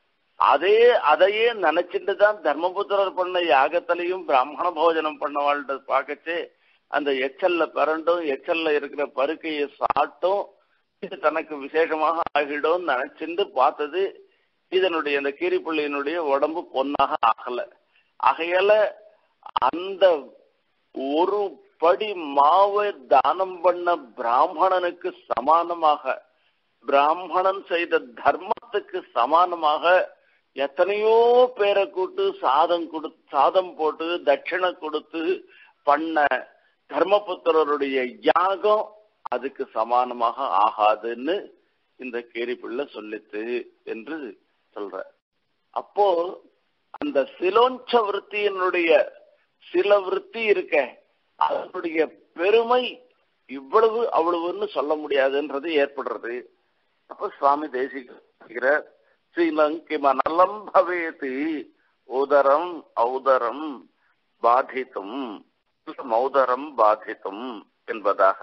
அதையே நினைச்சிட்டு தான் தர்மபுத்திரர் பண்ண யாகத்திலையும் பிராமண போஜனம் பண்ணவாள்கிட்ட பார்க்கச்சு அந்த எச்சல்ல பிறண்டும் எச்சல்ல இருக்கிற பருக்கையை சாட்டும் இது தனக்கு விசேஷமாக ஆகிடும் நினைச்சிட்டு பார்த்தது. இதனுடைய அந்த கீரிப்பிள்ளையினுடைய உடம்பு பொன்னாக ஆகல. ஆகையால அந்த ஒரு படி மாவை தானம் பண்ண பிராமணனுக்கு சமானமாக, பிராமணன் செய்த தர்மத்துக்கு சமானமாக எத்தனையோ பேரை கூட்டு சாதம் போட்டு தட்சிணை கொடுத்து பண்ண தர்மபுத்திரருடைய யாகம் அதுக்கு சமானமாக ஆகாதுன்னு இந்த கீரிப்பிள்ளை சொல்லித்து என்று சொல்ற. அப்போ அந்த சிலோஞ்ச விருத்தியினுடைய சில விருத்தி இருக்க அதனுடைய பெருமை இவ்வளவு அவ்வளவுன்னு சொல்ல முடியாதுன்றது ஏற்படுறது. அப்ப சுவாமி தேசிகிற ஸ்ரீலங்கிமநலம் பவேதி உதரம் ஔதரம் பாதித்தும் மௌதரம் பாதித்தும் என்பதாக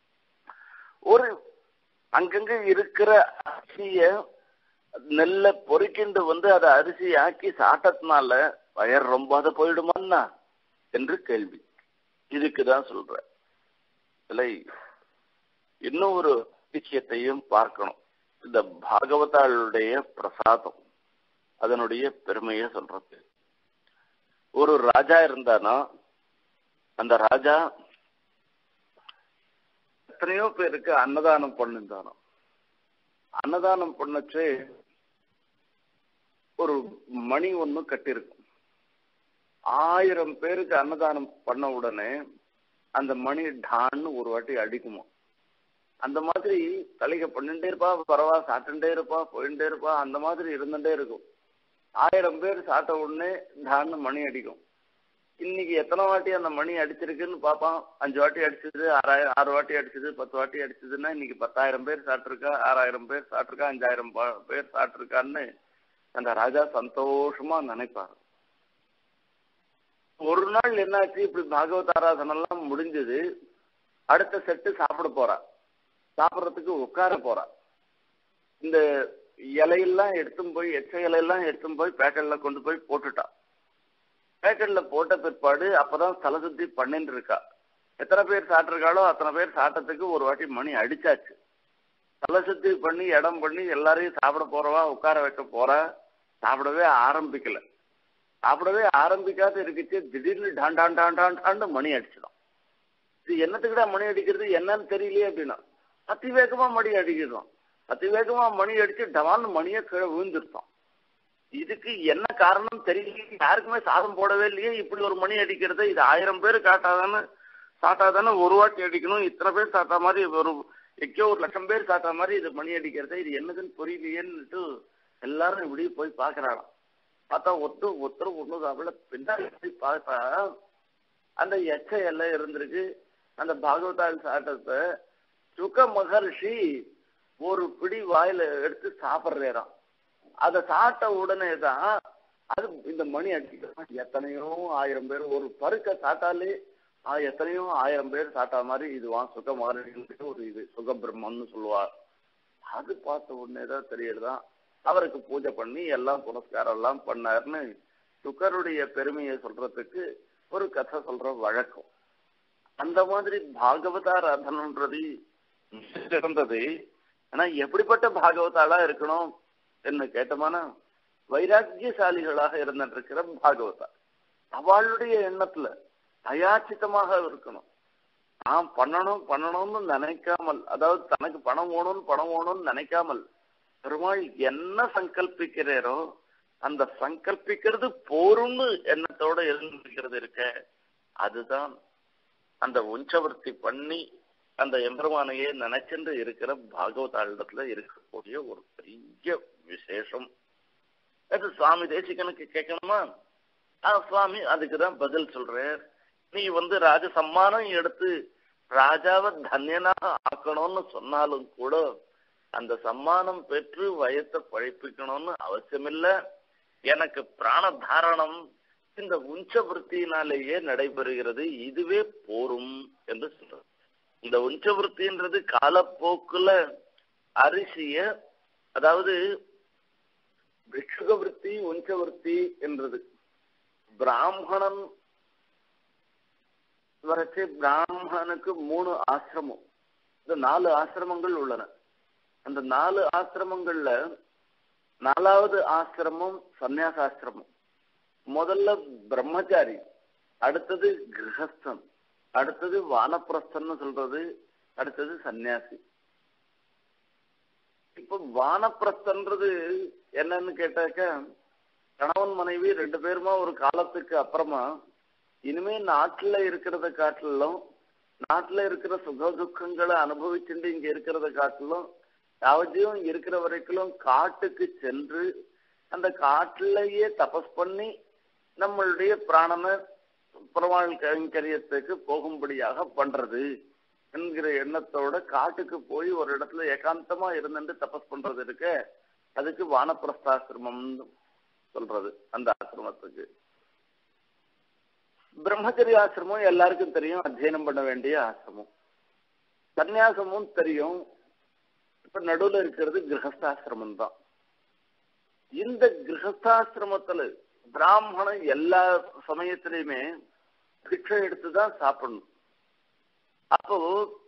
ஒரு அங்கங்க இருக்கிற அரிசிய நெல்ல பொறிக்கிண்டு வந்து அதை அரிசி ஆக்கி சாட்டத்தினால வயர் ரொம்ப அதை போயிடுமான்னா என்று கேள்வி. இதுக்குதான் சொல்ற. இல்லை, இன்னும் ஒரு விஷயத்தையும் பார்க்கணும். இந்த பாகவதாளுடைய பிரசாதம் அதனுடைய பெருமையை சொல்றது. ஒரு ராஜா இருந்தானா, அந்த ராஜா எத்தனையோ பேருக்கு அன்னதானம் பண்ணிருந்தானோ. அன்னதானம் பண்ணச்சு ஒரு மணி ஒண்ணு கட்டிருக்கும். 1000 பேருக்கு அன்னதானம் பண்ண உடனே அந்த மணி டான்னு ஒரு வாட்டி அடிக்குமா. அந்த மாதிரி தலைக்க பண்ணிட்டே இருப்பா, பரவா சாப்பிட்டுட்டே இருப்பா, போயிட்டே இருப்பா, அந்த மாதிரி இருந்துட்டே இருக்கும். 1000 பேர் சாப்பிட்ட உடனே டான்னு மணி அடிக்கும். இன்னைக்கு எத்தனை வாட்டி அந்த மணி அடிச்சிருக்குன்னு பார்ப்பான். 5 வாட்டி அடிச்சது, 6 வாட்டி அடிச்சது, 10 வாட்டி அடிச்சதுன்னா இன்னைக்கு 10,000 பேர் சாப்பிட்டுருக்கா, 6000 பேர் சாப்பிட்டுருக்கா, 5000 பேர் சாப்பிட்டுருக்கான்னு அந்த ராஜா சந்தோஷமா நினைப்பாரு. ஒரு நாள் என்னாச்சு, இப்படி பாகவத ஆராதனெல்லாம் முடிஞ்சது. அடுத்த செட்டு சாப்பிட போறா. சாப்பிட்றதுக்கு உட்கார போறா. இந்த இலையெல்லாம் எடுத்தும் போய் எச்ச இலையெல்லாம் எடுத்தும் போய் பேக்கெட்ல கொண்டு போய் போட்டுட்டா. பேக்கெட்ல போட்ட பிற்பாடு அப்பதான் தலை சுத்தி பண்ணிட்டு இருக்கா. எத்தனை பேர் சாப்பிட்டுருக்காளோ அத்தனை பேர் சாப்பிட்டதுக்கு ஒரு வாட்டி மணி அடிச்சாச்சு. தலை சுத்தி பண்ணி இடம் பண்ணி எல்லாரையும் சாப்பிட போறவா உட்கார வைக்க போறா. சாப்பிடவே ஆரம்பிக்கல. சாப்பிடவே ஆரம்பிக்காத இருக்குச்சு. திடீர்னு டாண்டாண்டாண்டாண்டாண்டு மணி அடிச்சிடும். இது என்னத்துக்கிட்ட மணி அடிக்கிறது என்னன்னு தெரியலையே அப்படின்னா அத்திவேகமா மணி அடிக்கிறோம். அதிவேகமா மணி அடிச்சு டவான்னு மணியை கீழே விழுந்துருத்தான். இதுக்கு என்ன காரணம் தெரியல, யாருக்குமே சாதம் போடவே இல்லையே, இப்படி ஒரு மணி அடிக்கிறது, இது 1000 பேர் சாட்டாதானே ஒரு வாட்டி அடிக்கணும், இத்தனை பேர் சாட்டா மாதிரி ஒரு எக்கோ 1,00,000 பேர் சாட்டா மாதிரி இது மணி அடிக்கிறது, இது என்னதுன்னு புரியலையேன்னுட்டு எல்லாரும் இப்படி போய் பாக்குறாளாம். பார்த்தா ஒருத்தர் ஒண்ணு சாப்பிட, பின்னாடி போய் பார்த்தா அந்த எச்சை எல்லாம் இருந்திருக்கு. அந்த பாகவதால் சாட்டத்தை சுக மகர்ஷி ஒரு பிடி வாயில எடுத்து சாப்பிட்றாராம். அதை சாப்பிட்ட உடனே தான் அது இந்த மணி அடிச்சுக்கலாம். எத்தனையோ 1000 பேர் ஒரு பருக்க சாட்டாலே எத்தனையோ 1000 பேர் சாட்டா மாதிரி இதுவான் சுக மகர்ஷி ஒரு இது சுக பிரம்மன்னு சொல்லுவார். அது பார்த்த உடனேதான் தெரியறதான் அவருக்கு பூஜை பண்ணி எல்லாம் புனஸ்காரம் எல்லாம் பண்ணாருன்னு சுகருடைய பெருமையை சொல்றதுக்கு ஒரு கதை சொல்ற வழக்கம். அந்த மாதிரி பாகவதாராதனன்றது சிறந்தது. ஆனா எப்படிப்பட்ட பாகவதாளா இருக்கணும் என்ன கேட்டோம்னா, வைராக்கியசாலிகளாக இருந்துட்டு இருக்கிற பாகவதா அவளுடைய எண்ணத்துல அயாச்சிதமாக இருக்கணும். நான் பண்ணணும்னு நினைக்காமல், அதாவது தனக்கு பணம் வேணும்னு நினைக்காமல் பெருமாள் என்ன சங்கல்பிக்கிறாரோ அந்த சங்கல்பிக்கிறது போரும்னு எண்ணத்தோட இருந்திருக்கிறது இருக்க, அதுதான் அந்த உஞ்சவர்த்தி பண்ணி அந்த எம்பெருமானையே நினைச்சென்று இருக்கிற பாகவதாளிடத்துல இருக்கக்கூடிய ஒரு பெரிய விசேஷம். அது சுவாமி தேசிகனுக்கு கேட்கணுமா? சுவாமி அதுக்குதான் பதில் சொல்றார். நீ ராஜ சம்மானம் எடுத்து ராஜாவை தன்யனாக ஆக்கணும்னு சொன்னாலும் கூட அந்த சம்மானம் பெற்று வயத்தை பழிப்பிக்கணும்னு அவசியமில்லை. எனக்கு பிராண தாரணம் இந்த உஞ்சவருத்தியினாலேயே நடைபெறுகிறது, இதுவே போரும் என்று சொல்றது. இந்த உஞ்சவருத்தின்றது காலப்போக்குல அரிசிய, அதாவது பிக்ஷுகவருத்தி உஞ்சவருத்தி என்றது பிராமணன் வரைச்சு. பிராமணனுக்கு 3 ஆசிரமம், இந்த 4 ஆசிரமங்கள் உள்ளன. அந்த 4 ஆசிரமங்கள்ல 4வது ஆசிரமம் சன்னியாசாசிரமம். முதல்ல பிரம்மச்சாரி, அடுத்தது கிரகஸ்தன், அடுத்தது வானப்பிரஸ்தன்னு சொல்றது, அடுத்தது சன்னியாசி. இப்ப வானப்பிரஸ்தன்றது என்னன்னு கேட்டாக்க, கணவன் மனைவி 2 பேருமா ஒரு காலத்துக்கு அப்புறமா இனிமே நாட்டுல இருக்கிறத காட்டிலும், நாட்டுல இருக்கிற சுக துக்கங்களை அனுபவிச்சுட்டு இங்க இருக்கிறத காட்டிலும் யாவத்தையும் இருக்கிற வரைக்கும் காட்டுக்கு சென்று அந்த காட்டிலேயே தபஸ் பண்ணி நம்மளுடைய பிராணனை பெருமாள் கைங்கரியத்துக்கு போகும்படியாக பண்றது என்கிற எண்ணத்தோட காட்டுக்கு போய் ஒரு இடத்துல ஏகாந்தமா இருந்துட்டு தபஸ் பண்றது இருக்க, அதுக்கு வானப்பிரஸ்தாசிரமம்னு சொல்றது. அந்த ஆசிரமத்துக்கு பிரம்மச்சரிய ஆசிரமம் எல்லாருக்கும் தெரியும், அத்தியனம் பண்ண வேண்டிய ஆசிரமம். சன்னியாசமும் தெரியும். இப்ப நடுவுல இருக்கிறது கிரகஸ்தாசிரமம் தான். இந்த கிரகஸ்தாசிரமத்துல பிராமணன் எல்லா சமயத்திலையுமே பிக்ஷை எடுத்துதான் சாப்பிடணும். அப்போ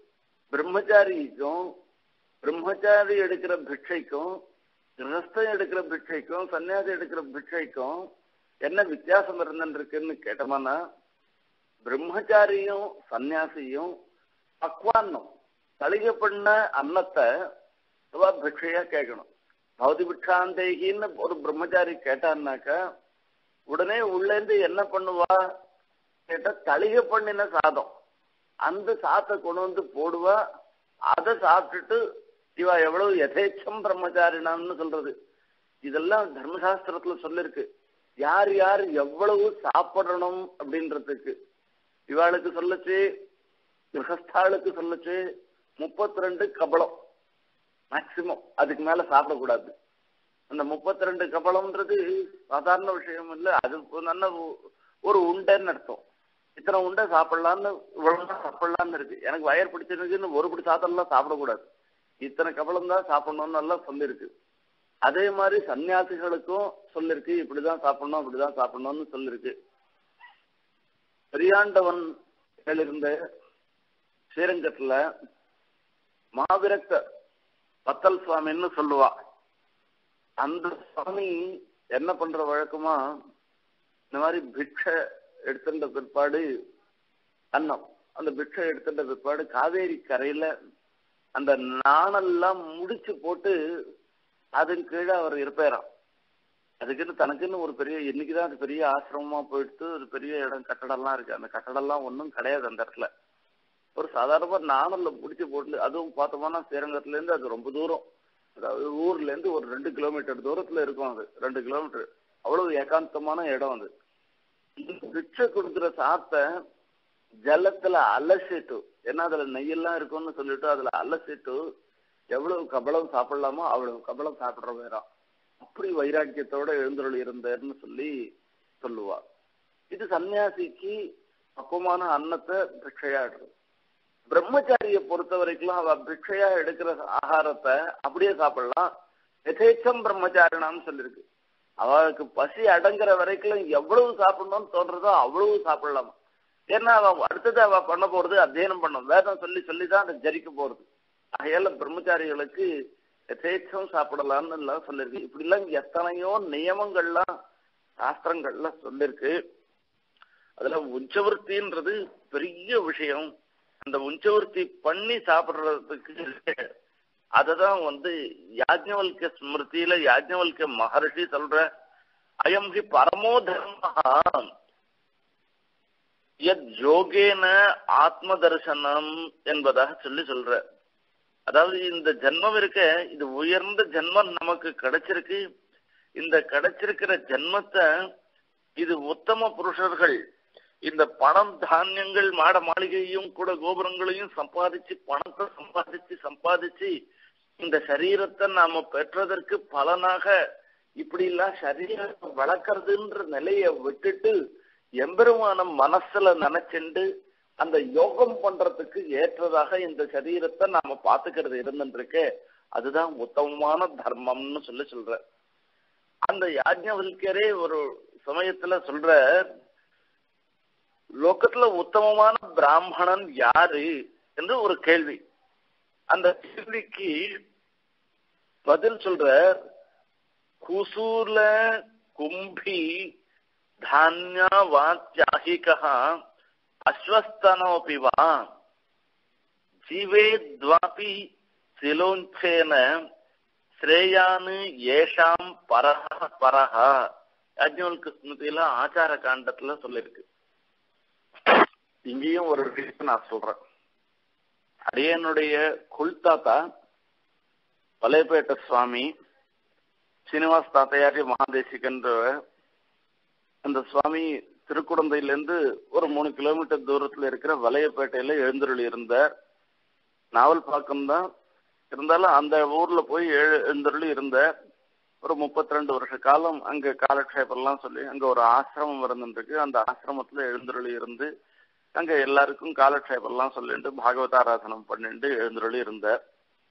பிரம்மச்சாரி எடுக்கிற பிக்ஷைக்கும் கிரகஸ்தன் எடுக்கிற பிக்ஷைக்கும் சன்னியாசி எடுக்கிற பிக்ஷைக்கும் என்ன வித்தியாசம் இருந்துருக்குன்னு கேட்டோம்னா, பிரம்மச்சாரியும் சன்னியாசியும் பக்வான்னம் தளிகை பண்ண அன்னத்தை பிக்ஷையா கேட்கணும். பௌதி பிக்ஷாந்தேகின்னு ஒரு பிரம்மச்சாரி கேட்டான்னாக்கா உடனே உள்ளேந்து என்ன பண்ணுவா கேட்டா, தளிகை பண்ணின சாதம், அந்த சாதத்தை கொண்டு போடுவா. அதை சாப்பிட்டுட்டு இவா எவ்வளவு யதேச்சம் பிரம்மச்சாரினான்னு சொல்றது. இதெல்லாம் தர்மசாஸ்திரத்துல சொல்லிருக்கு, யார் யார் எவ்வளவு சாப்பிடணும் அப்படின்றதுக்கு. இவாளுக்கு சொல்லுச்சு, கிரகஸ்தாளுக்கு சொல்லுச்சு 32 கபலம் மேக்சிமம், அதுக்கு மேல சாப்பிடக்கூடாது. அந்த 32 கபலம்ன்றது சாதாரண விஷயம் இல்லை, அது நல்ல ஒரு உண்டைன்னு அர்த்தம். இத்தனை உண்டை சாப்பிடலான்னு, இவ்வளவுதான் சாப்பிடலான்னு இருக்கு. எனக்கு வயர் பிடிச்சிருக்குன்னு ஒரு பிடி சாதம்லாம் சாப்பிடக்கூடாது, இத்தனை கபலம் தான் சாப்பிடணும்னு எல்லாம் சொல்லிருக்கு. அதே மாதிரி சன்னியாசிகளுக்கும் சொல்லிருக்கு, இப்படிதான் சாப்பிடணும் அப்படிதான் சாப்பிடணும்னு சொல்லிருக்கு. பெரியாண்டவன் இருந்த ஸ்ரீரங்கத்துல மாவிரக்த பத்தல் சுவாமின்னு சொல்லுவா. அந்த சுவாமி என்ன பண்ற வழக்கமா, இந்த மாதிரி பிக்ஷை எடுத்துட்ட பிற்பாடு அன்னம், அந்த பிக்ஷை எடுத்துட்ட பிற்பாடு காவேரி கரையில அந்த நாணெல்லாம் முடிச்சு போட்டு அதன் கீழே அவர் இருப்பாராம். அதுக்குன்னு தனக்குன்னு ஒரு பெரிய இன்னைக்குதான் அது பெரிய ஆசிரமமா போயிட்டு ஒரு பெரிய இடம் கட்டடம்லாம் இருக்கு. அந்த கட்டடம்லாம் ஒன்றும் கிடையாது அந்த இடத்துல. ஒரு சாதாரண நாணல்ல முடிச்சு போட்டு, அதுவும் பார்த்தோம்னா ஸ்ரீரங்கத்துல இருந்து அது ரொம்ப தூரம், அதாவது ஊர்ல இருந்து ஒரு 2 கிலோமீட்டர் தூரத்துல இருக்கும். அது 2 கிலோமீட்டர், அவ்வளவு ஏகாந்தமான இடம் அது. பிச்சை கொடுக்குற சாத்தை ஜலத்துல அலசிட்டு, ஏன்னா அதுல நெய்யெல்லாம் இருக்கும்னு சொல்லிட்டு அதுல அலசிட்டு எவ்வளவு கபலம் சாப்பிடலாமோ அவ்வளவு கபலம் சாப்பிடுற வேறாம். அப்படி வைராக்கியத்தோட எழுந்தருள் இருந்தார்னு சொல்லுவா. இது சன்னியாசிக்கு பக்குவமான அன்னத்தை பிக்ஷையாடுறது. பிரம்மச்சாரியை பொறுத்த வரைக்கும் அவ பிக்ஷையா எடுக்கிற ஆகாரத்தை அப்படியே சாப்பிடலாம். யதேச்சம் பிரம்மச்சாரினான்னு சொல்லிருக்கு. அவளுக்கு பசி அடங்குற வரைக்கும் எவ்வளவு சாப்பிடணும்னு தோன்றதோ அவ்வளவு சாப்பிடலாமா. ஏன்னா அவ அடுத்தது அவ பண்ண போறது அத்தியனம் பண்ணும், வேதம் சொல்லி சொல்லிதான் அதை ஜரிக்க போறது. ஆகையால பிரம்மச்சாரிகளுக்கு யதேச்சம் சாப்பிடலாம்னு எல்லாம் சொல்லிருக்கு. இப்படி எல்லாம் எத்தனையோ நியமங்கள்லாம் சாஸ்திரங்கள்ல சொல்லிருக்கு. அதுல உஞ்சவர்த்தின்றது பெரிய விஷயம். அந்த உஞ்சவர்த்தி பண்ணி சாப்பிடுறதுக்கு அததான் யாஜ்ஞவல்க ஸ்மிருதியில யாஜ்ஞவல்க மகர்ஷி சொல்ற, அயம் ஹி பரமோ தர்மஹா யத் யோகேன ஆத்ம தரிசனம் என்பதாக சொல்ற. அதாவது இந்த ஜென்மம் இருக்க, இது உயர்ந்த ஜென்மம் நமக்கு கிடைச்சிருக்கு. இந்த கிடைச்சிருக்கிற ஜென்மத்தை இது உத்தம புருஷர்கள் இந்த பணம் தானியங்கள் மாட மாளிகையும் கூட கோபுரங்களையும் சம்பாதிச்சு பணத்தை சம்பாதிச்சு இந்த சரீரத்தை நாம பெற்றதற்கு பலனாக இப்படி எல்லாம் சரீரத்தை வளர்க்கறதுன்ற நிலையை விட்டுட்டு எம்பெருமான மனசுல நினைச்சுண்டு அந்த யோகம் பண்றதுக்கு ஏற்றதாக இந்த சரீரத்தை நாம பாத்துக்கிறது இருந்துருக்கு. அதுதான் உத்தமமான தர்மம்னு சொல்ற. அந்த யாஜ்ஞவல்கரே ஒரு சமயத்துல சொல்ற, லோகத்துல உத்தமமான பிராமணன் யாரு என்று ஒரு கேள்வி. அந்த கேள்விக்கு பதில் சொல்ற, குசூல கும்பி தான்யா வாத்யாஹிகா அஸ்வஸ்தனோபிவா ஜீவேத்வாபி சிலோஞ்சேன ஸ்ரேயானு ஏஷாம் பரஹ யாஜ்ஞவல்க ஸ்மிருதியில ஆச்சார காண்டத்துல சொல்லிருக்கு. இங்கேயும் ஒரு நான் சொல்றேன். அடியனுடைய குல்தாத்தா வலைப்பேட்ட சுவாமி சீனிவாஸ் தாத்தையாரி மகாதேசிகன்ற அந்த சுவாமி திருக்குடந்தையிலிருந்து ஒரு 3 கிலோமீட்டர் தூரத்துல இருக்கிற வலையப்பேட்டையில எழுந்தருளி இருந்தார். நாவல் பாக்கம் தான் இருந்தாலும் அந்த ஊர்ல போய் எழுந்தருளி இருந்தார். ஒரு 32 வருஷ காலம் அங்க காலக்ஷேபம்லாம் சொல்லி அங்க ஒரு ஆசிரமம் இருந்துருக்கு. அந்த ஆசிரமத்துல எழுந்தருளி இருந்து அங்க எல்லாருக்கும் காலக்ஷேபம்லாம் சொல்லிட்டு பாகவதாராதனம் பண்ணிட்டு எழுந்தருளி இருந்தார்.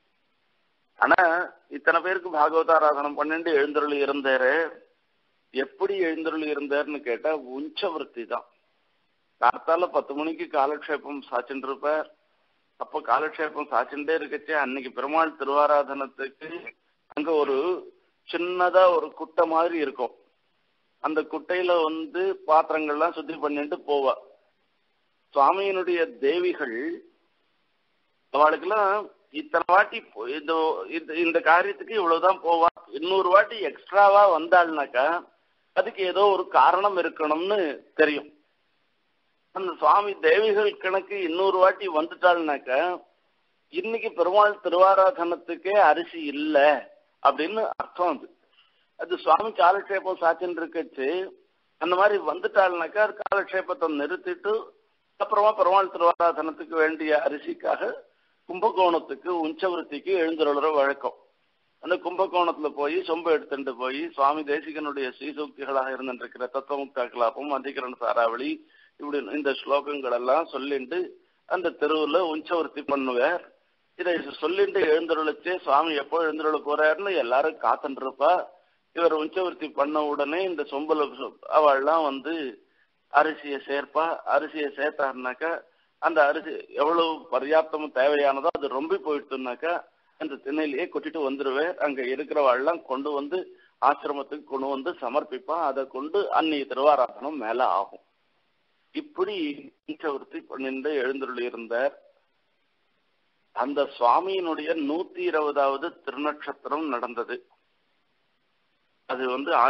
ஆனா இத்தனை பேருக்கு பாகவதாராதனம் பண்ணிட்டு எழுந்தருளி இருந்தாரு. எப்படி எழுந்தருளி இருந்தாருன்னு கேட்டா உஞ்சவர்த்தி தான். கார்த்தால 10 மணிக்கு காலக்ஷேபம் சாச்சுட்டு இருப்பார். அப்ப காலக்ஷேபம் சாச்சுட்டே இருக்கச்சே அன்னைக்கு பெருமாள் திருவாராதனத்துக்கு அங்க ஒரு சின்னதா ஒரு குட்டை மாதிரி இருக்கும். அந்த குட்டையில பாத்திரங்கள்லாம் சுத்தி பண்ணிட்டு போவா. சுவாமியினுடைய தேவிகள் அவளுக்கெல்லாம் இத்தனை வாட்டி இந்த காரியத்துக்கு இவ்வளவுதான் போவா. 200 வாட்டி எக்ஸ்ட்ராவா வந்தாள்னாக்கா அதுக்கு ஏதோ ஒரு காரணம் இருக்கணும்னு தெரியும். அந்த சுவாமி தேவிகள் கணக்கு 200 வாட்டி வந்துட்டாள்னாக்கா இன்னைக்கு பெருமாள் திருவாராதனத்துக்கே அரிசி இல்லை அப்படின்னு அர்த்தம். அது சுவாமி காலக்ஷேபம் சாச்சின்னு இருக்கச்சு அந்த மாதிரி வந்துட்டாள்னாக்கா காலக்ஷேபத்தை நிறுத்திட்டு அப்புறமா பெருமாள் திருவாராதனத்துக்கு வேண்டிய அரிசிக்காக கும்பகோணத்துக்கு உஞ்சவர்த்திக்கு எழுந்துருளற வழக்கம். அந்த கும்பகோணத்துல போய் சொம்பு எடுத்துட்டு போய் சுவாமி தேசிகனுடைய ஸ்ரீசூக்திகளாக இருந்துருக்கிற தத்துவமுக்தா கலாபம் அதிகரண சாராவளி இப்படி இந்த ஸ்லோகங்கள் எல்லாம் சொல்லிட்டு அந்த தெருவுல உஞ்சவர்த்தி பண்ணுவார். இதை சொல்லிட்டு எழுந்துருளச்சே சுவாமி எப்போ எழுந்துருள போறாருன்னு எல்லாரும் காத்துட்டு இருப்பா. இவர் உஞ்சவர்த்தி பண்ண உடனே இந்த சொம்புல அவள்லாம் அரிசியை சேர்ப்பா. அரிசியை சேர்த்தாருனாக்கா அந்த அரிசி எவ்வளவு பர்யாப்தமும் தேவையானதோ அது ரொம்ப போயிட்டுனாக்கா அந்த திண்ணையிலேயே கொட்டிட்டு வந்துருவேன். அங்க இருக்கிறவாள்லாம் கொண்டு ஆசிரமத்துக்கு கொண்டு சமர்ப்பிப்பா. அதை கொண்டு அன்னைய திருவாராதனம் மேல ஆகும். இப்படி உஞ்சவர்த்தி பண்ணிட்டு எழுந்துருளி இருந்தார். அந்த சுவாமியினுடைய 120வது திருநட்சத்திரம் நடந்தது. அது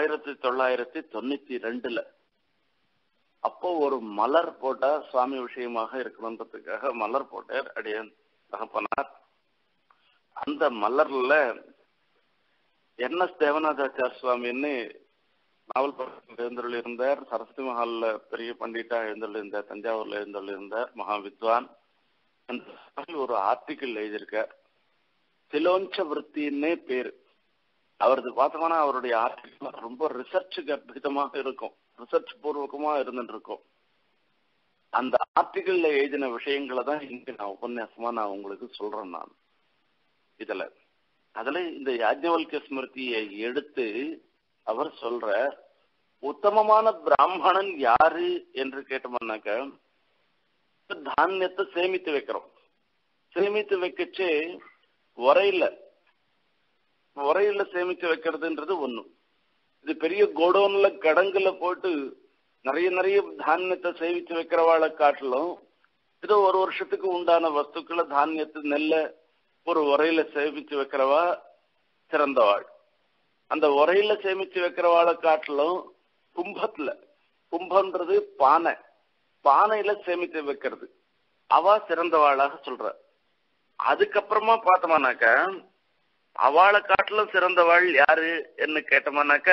1992. அப்போ ஒரு மலர் போட்டா சுவாமி விஷயமாக இருக்கணுன்றதுக்காக மலர் போட்டார் அடியன் தகப்பனார். அந்த மலர்ல என்.எஸ். தேவநாதாச்சார் சுவாமின்னு நாவல் எழுந்தருள் இருந்தார். சரஸ்வதி மஹால்ல பெரிய பண்டிட்டா எழுந்தருள் இருந்தார். தஞ்சாவூர்ல எழுந்தருள் இருந்தார். மகா வித்வான். அந்த ஒரு ஆர்டிக்கிள் எழுதியிருக்கார். சிலோஞ்ச விற்த்தின்னே பேரு. அவரது பார்த்தோம்னா அவருடைய ஆர்டிக்கிள் ரொம்ப ரிசர்ச்சுக்கு அற்புதமாக இருக்கும். ரிசர்ச் பூர்வகமா இருந்துட்டு இருக்கும். அந்த ஆர்டிக்கிள்ல எழுதின விஷயங்களை தான் இங்க நான் உபன்யாசமா நான் உங்களுக்கு சொல்றேன். நான் அதுல இந்த யாஜ்ஞவல்க்ய ஸ்மிருதியை எடுத்து அவர் சொல்ற உத்தமமான பிராமணன் யாரு என்று கேட்டோம்னாக்க, தானியத்தை சேமித்து வைக்கிறோம். சேமித்து வைக்கச்சே உரையில சேமித்து வைக்கிறதுன்றது ஒண்ணு. இது பெரிய கோடோன்ல கடங்குல போட்டு நிறைய தானியத்தை சேமித்து வைக்கிறவாளை காட்டிலும் ஏதோ ஒரு வருஷத்துக்கு உண்டான வஸ்துக்களை தானியத்தை நெல்ல ஒரு உரையில சேமித்து வைக்கிறவா சிறந்தவாள். அந்த உரையில சேமித்து வைக்கிறவாளை காட்டிலும் கும்பம்ன்றது பானையில சேமித்து வைக்கிறது அவ சிறந்தவாளாக சொல்ற. அதுக்கப்புறமா பார்த்தோம்னாக்க அவளை காட்டிலும் சிறந்தவாள் யாரு என்ன கேட்டோம்னாக்க,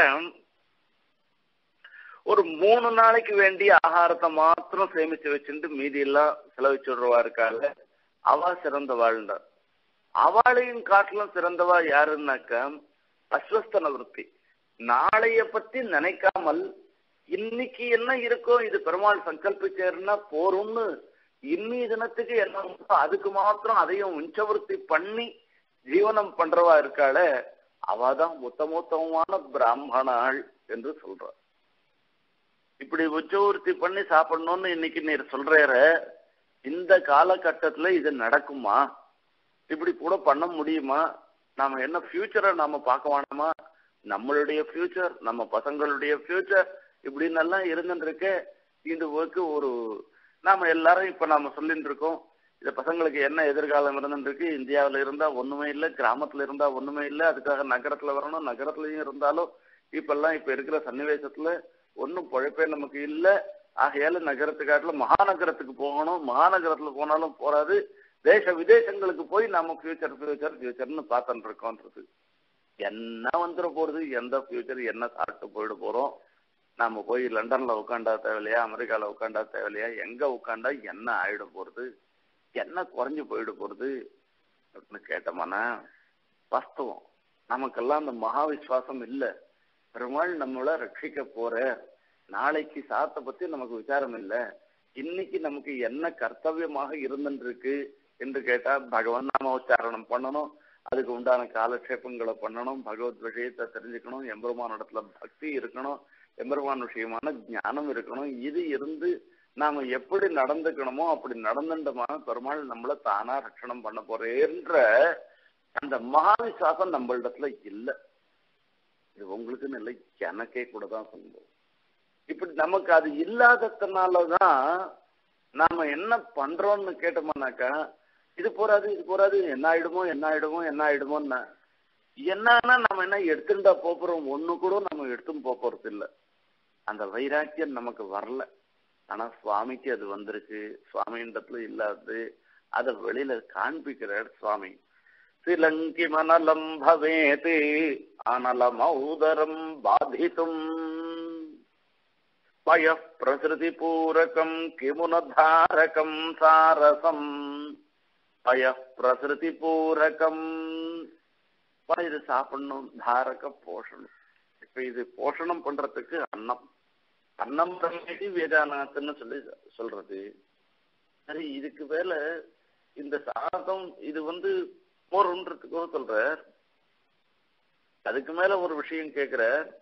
ஒரு 3 நாளைக்கு வேண்டிய ஆகாரத்தை மாத்திரம் சேமிச்சு வச்சுட்டு மீதி எல்லாம் செலவிச்சுடுறவா இருக்காங்க, அவ சிறந்தவாள்ன்ற. அவளையும் காட்டிலும் சிறந்தவா யாருன்னாக்க அஸ்வஸ்தன விருத்தி. நாளைய பத்தி நினைக்காமல் இன்னைக்கு என்ன இருக்கோ இது பெருமாள் சங்கல்பிச்சேர்னா போரும்னு இன்னி தினத்துக்கு என்ன அதுக்கு மாத்திரம் அதையும் உஞ்சவருத்தி பண்ணி ஜீவனம் பண்றவா இருக்காள, அவதான் உத்தமோத்தமமான பிராமணாள் என்று சொல்ற. இப்படி உச்சவருத்தி பண்ணி சாப்பிடணும்னு இன்னைக்கு நீர் சொல்ற, இந்த காலகட்டத்துல இது நடக்குமா? இப்படி கூட பண்ண முடியுமா? நாம என்ன ஃபியூச்சரை நாம பார்க்க வேணாமா? நம்மளுடைய ஃபியூச்சர், நம்ம பசங்களுடைய ஃபியூச்சர் இப்படின்னு எல்லாம் இருந்துட்டு இருக்க. இதுக்கு ஒரு நாம எல்லாரும் இப்ப நாம சொல்லிட்டு இருக்கோம், இந்த பசங்களுக்கு என்ன எதிர்காலம் இருந்துட்டு இருக்கு. இந்தியாவில இருந்தா ஒண்ணுமே இல்லை, கிராமத்துல இருந்தா ஒண்ணுமே இல்லை, அதுக்காக நகரத்துல வரணும். நகரத்துலயும் இருந்தாலும் இப்ப இருக்கிற சன்னிவேசத்துல ஒன்னும் பொழைப்பே நமக்கு இல்லை. ஆகையால நகரத்துக்காட்டுல மகாநகரத்துக்கு போகணும். மகாநகரத்துல போனாலும் போறாது, தேச விதேசங்களுக்கு போய் நாம ஃபியூச்சர்னு பார்த்துட்டு இருக்கோன்றது. என்ன வந்துட போறது? எந்த ஃபியூச்சர்? என்ன சாப்பிட்டு போயிட போறோம்? நாம போய் லண்டன்ல உட்காண்டா தேவையில்லையா, அமெரிக்கால உட்காண்டா தேவையில்லையா, எங்க உட்காண்டா என்ன ஆயிட போறது, என்ன குறைஞ்சு போயிட போறது அப்படின்னு கேட்டோம்னா, வாஸ்தவம் நமக்கெல்லாம் அந்த மகா விசுவாசம் இல்லை. பெருமாள் நம்மள ரட்சிக்க போற, நாளைக்கு சாத்தை பத்தி நமக்கு விசாரம் இல்லை. இன்னைக்கு நமக்கு என்ன கர்த்தவியமாக இருந்துட்டு இருக்கு என்று கேட்டா, பகவான் நாம உச்சாரணம் பண்ணணும், அதுக்கு உண்டான காலக்ஷேபங்களை பண்ணணும், பகவத் விஷயத்தை தெரிஞ்சுக்கணும், எம்பெருமான் இடத்துல பக்தி இருக்கணும், எம்பெருமான் விஷயமான ஞானம் இருக்கணும். இது இருந்து நாம எப்படி நடந்துக்கணுமோ அப்படி நடந்துட்டோமா பெருமாள் நம்மள தானா ரட்சணம் பண்ண போறேன்ற அந்த மகாவிசுவாசம் நம்மளிடத்துல இல்லை. இது உங்களுக்குன்னு இல்லை, எனக்கே கூட தான் சொல்லுவோம். இப்படி நமக்கு அது இல்லாததுனாலதான் நாம என்ன பண்றோம்னு கேட்டோம்னாக்கா, இது போறாது என்ன ஆயிடுமோன்னா என்னன்னா நம்ம என்ன எடுத்துட்டா போறோம், ஒண்ணு கூட நம்ம எடுத்தும் போறது இல்லை. அந்த வைராக்கியம் நமக்கு வரல. ஆனா சுவாமிக்கு அது வந்துருச்சு. சுவாமின்றதுல இல்லாது அதை வெளியில காண்பிக்கிறார் சுவாமி. சிலங்கி மனலம் பவேதி அனலமௌதரம் பாதித்தும் பய பிரசிருதி பூரகம் கிமுனதாரகம் சாரசம் பய பிரசிருதி பூரகம். இது சாப்பிடணும், தாரக போஷணம். இப்ப இது போஷணம் பண்றதுக்கு அன்னம் பிரமேதி வேதானாத்துன்னு சொல்றது. சரி, இதுக்கு மேல இந்த சாதம் இது போறன்றதுக்கோ சொல்ற. அதுக்கு மேல ஒரு விஷயம் கேக்குற.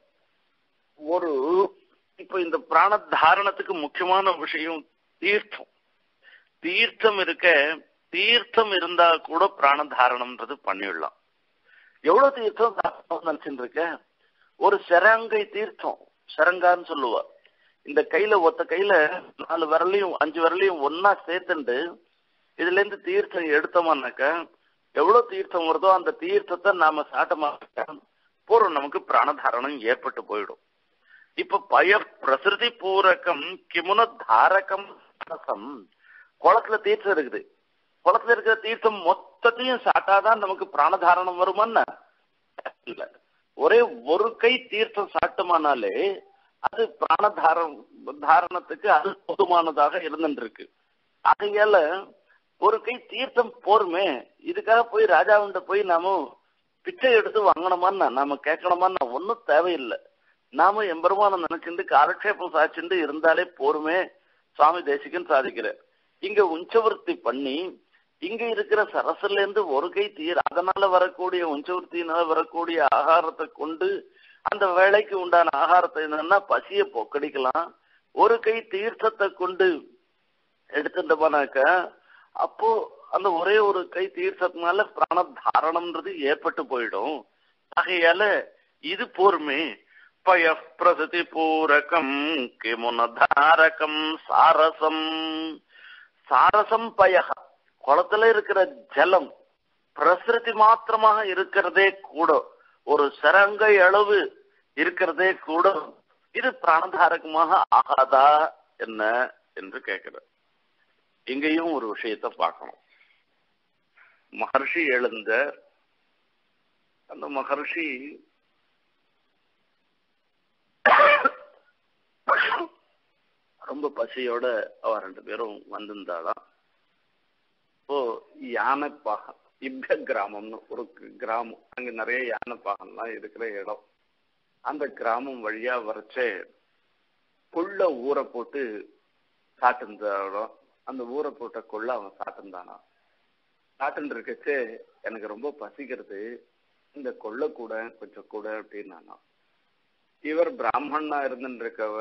இப்ப இந்த பிராண தாரணத்துக்கு முக்கியமான விஷயம் தீர்த்தம் இருக்க. தீர்த்தம் இருந்தா கூட பிராண தாரணம்ன்றது பண்ணிடலாம். எவ்வளவு தீர்த்தம் நினைச்சுட்டு இருக்க? ஒரு சரங்கை தீர்த்தம், சரங்கான்னு சொல்லுவா. இந்த கையில ஒத்த கையில 4 விரலையும் 5 விரலையும் ஒன்னா சேர்த்துண்டு இதுல இருந்து தீர்த்தம் எடுத்தோம்னாக்க எவ்வளவு தீர்த்தம் வருதோ அந்த தீர்த்தத்தை நாம சாட்டமாக்க பூர்வம் நமக்கு பிராணதாரணம் ஏற்பட்டு போயிடும். இப்ப பய பிரசிருதி பூரகம் கிமுன தாரகம் குளத்துல தீர்த்தம் இருக்குது. குளத்துல இருக்கிற தீர்த்தம் மொத்தத்தையும் சாட்டாதான் நமக்கு பிராணதாரணம் வருமான்னு இல்ல. ஒரே ஒரு கை தீர்த்தம் சாட்டுமானாலே அது தாரணத்துக்கு அது பொதுமானதாக இருந்துருக்கு. ஆகையால ஒரு கை தீர்த்தம் போருமே, இதுக்காக போய் ராஜாவுண்ட போய் நாம பிச்சை எடுத்து வாங்கணுமான்னா நாம கேட்கணுமான்னா ஒன்னும் தேவையில்லை. நாம எம்பெருமான நினைச்சுட்டு காலக்ஷேபம் சாச்சுண்டு இருந்தாலே போருமே. சுவாமி தேசிகன் சாதிக்கிறார். இங்க உஞ்சவர்த்தி பண்ணி இங்க இருக்கிற சரசுல இருந்து ஒரு கை அதனால வரக்கூடிய உஞ்சவர்த்தியினால வரக்கூடிய ஆகாரத்தை கொண்டு அந்த வேலைக்கு உண்டான ஆகாரத்தை என்னன்னா பசிய போக்கடிக்கலாம். ஒரு கை தீர்த்தத்தை கொண்டு எடுத்துட்டோம்னாக்க அப்போ அந்த ஒரே ஒரு கை தீர்த்தத்தினால பிராணதாரணம்ன்றது ஏற்பட்டு போயிடும். ஆகையால இது போருமே. பய பிரசதி பூரகம் கிமுனதாரகம் சாரசம். சாரசம் பயக குளத்துல இருக்கிற ஜலம் பிரசிருதி மாத்திரமாக இருக்கிறதே கூட, ஒரு சரங்கை அளவு இருக்கிறதே கூட இது பிராணதாரகமாக ஆகாதா என்ன என்று கேட்கிற. இங்கேயும் ஒரு விஷயத்தை பார்க்கணும். மகர்ஷி எழுந்த அந்த மகர்ஷி ரொம்ப பசியோட அவ 2 பேரும் வந்திருந்தாளாம். இப்போ யானைப்பாகம் இப்ய கிராமம்னு ஒரு கிராமம், அங்க நிறைய யானைப்பாகம்லாம் இருக்கிற இடம். அந்த கிராமம் வழியா வரைச்சே கொள்ள ஊரை போட்டு சாட்டிருந்த இடம். அந்த ஊரை போட்ட கொள்ள அவன் சாட்டிருந்தானா. சாட்டுன்னு இருக்கச்சு எனக்கு ரொம்ப பசிக்கிறது, இந்த கொள்ள கூட கொஞ்சம் கூட அப்படின்னானா. இவர் பிராமணனா இருந்துட்டு இருக்கவ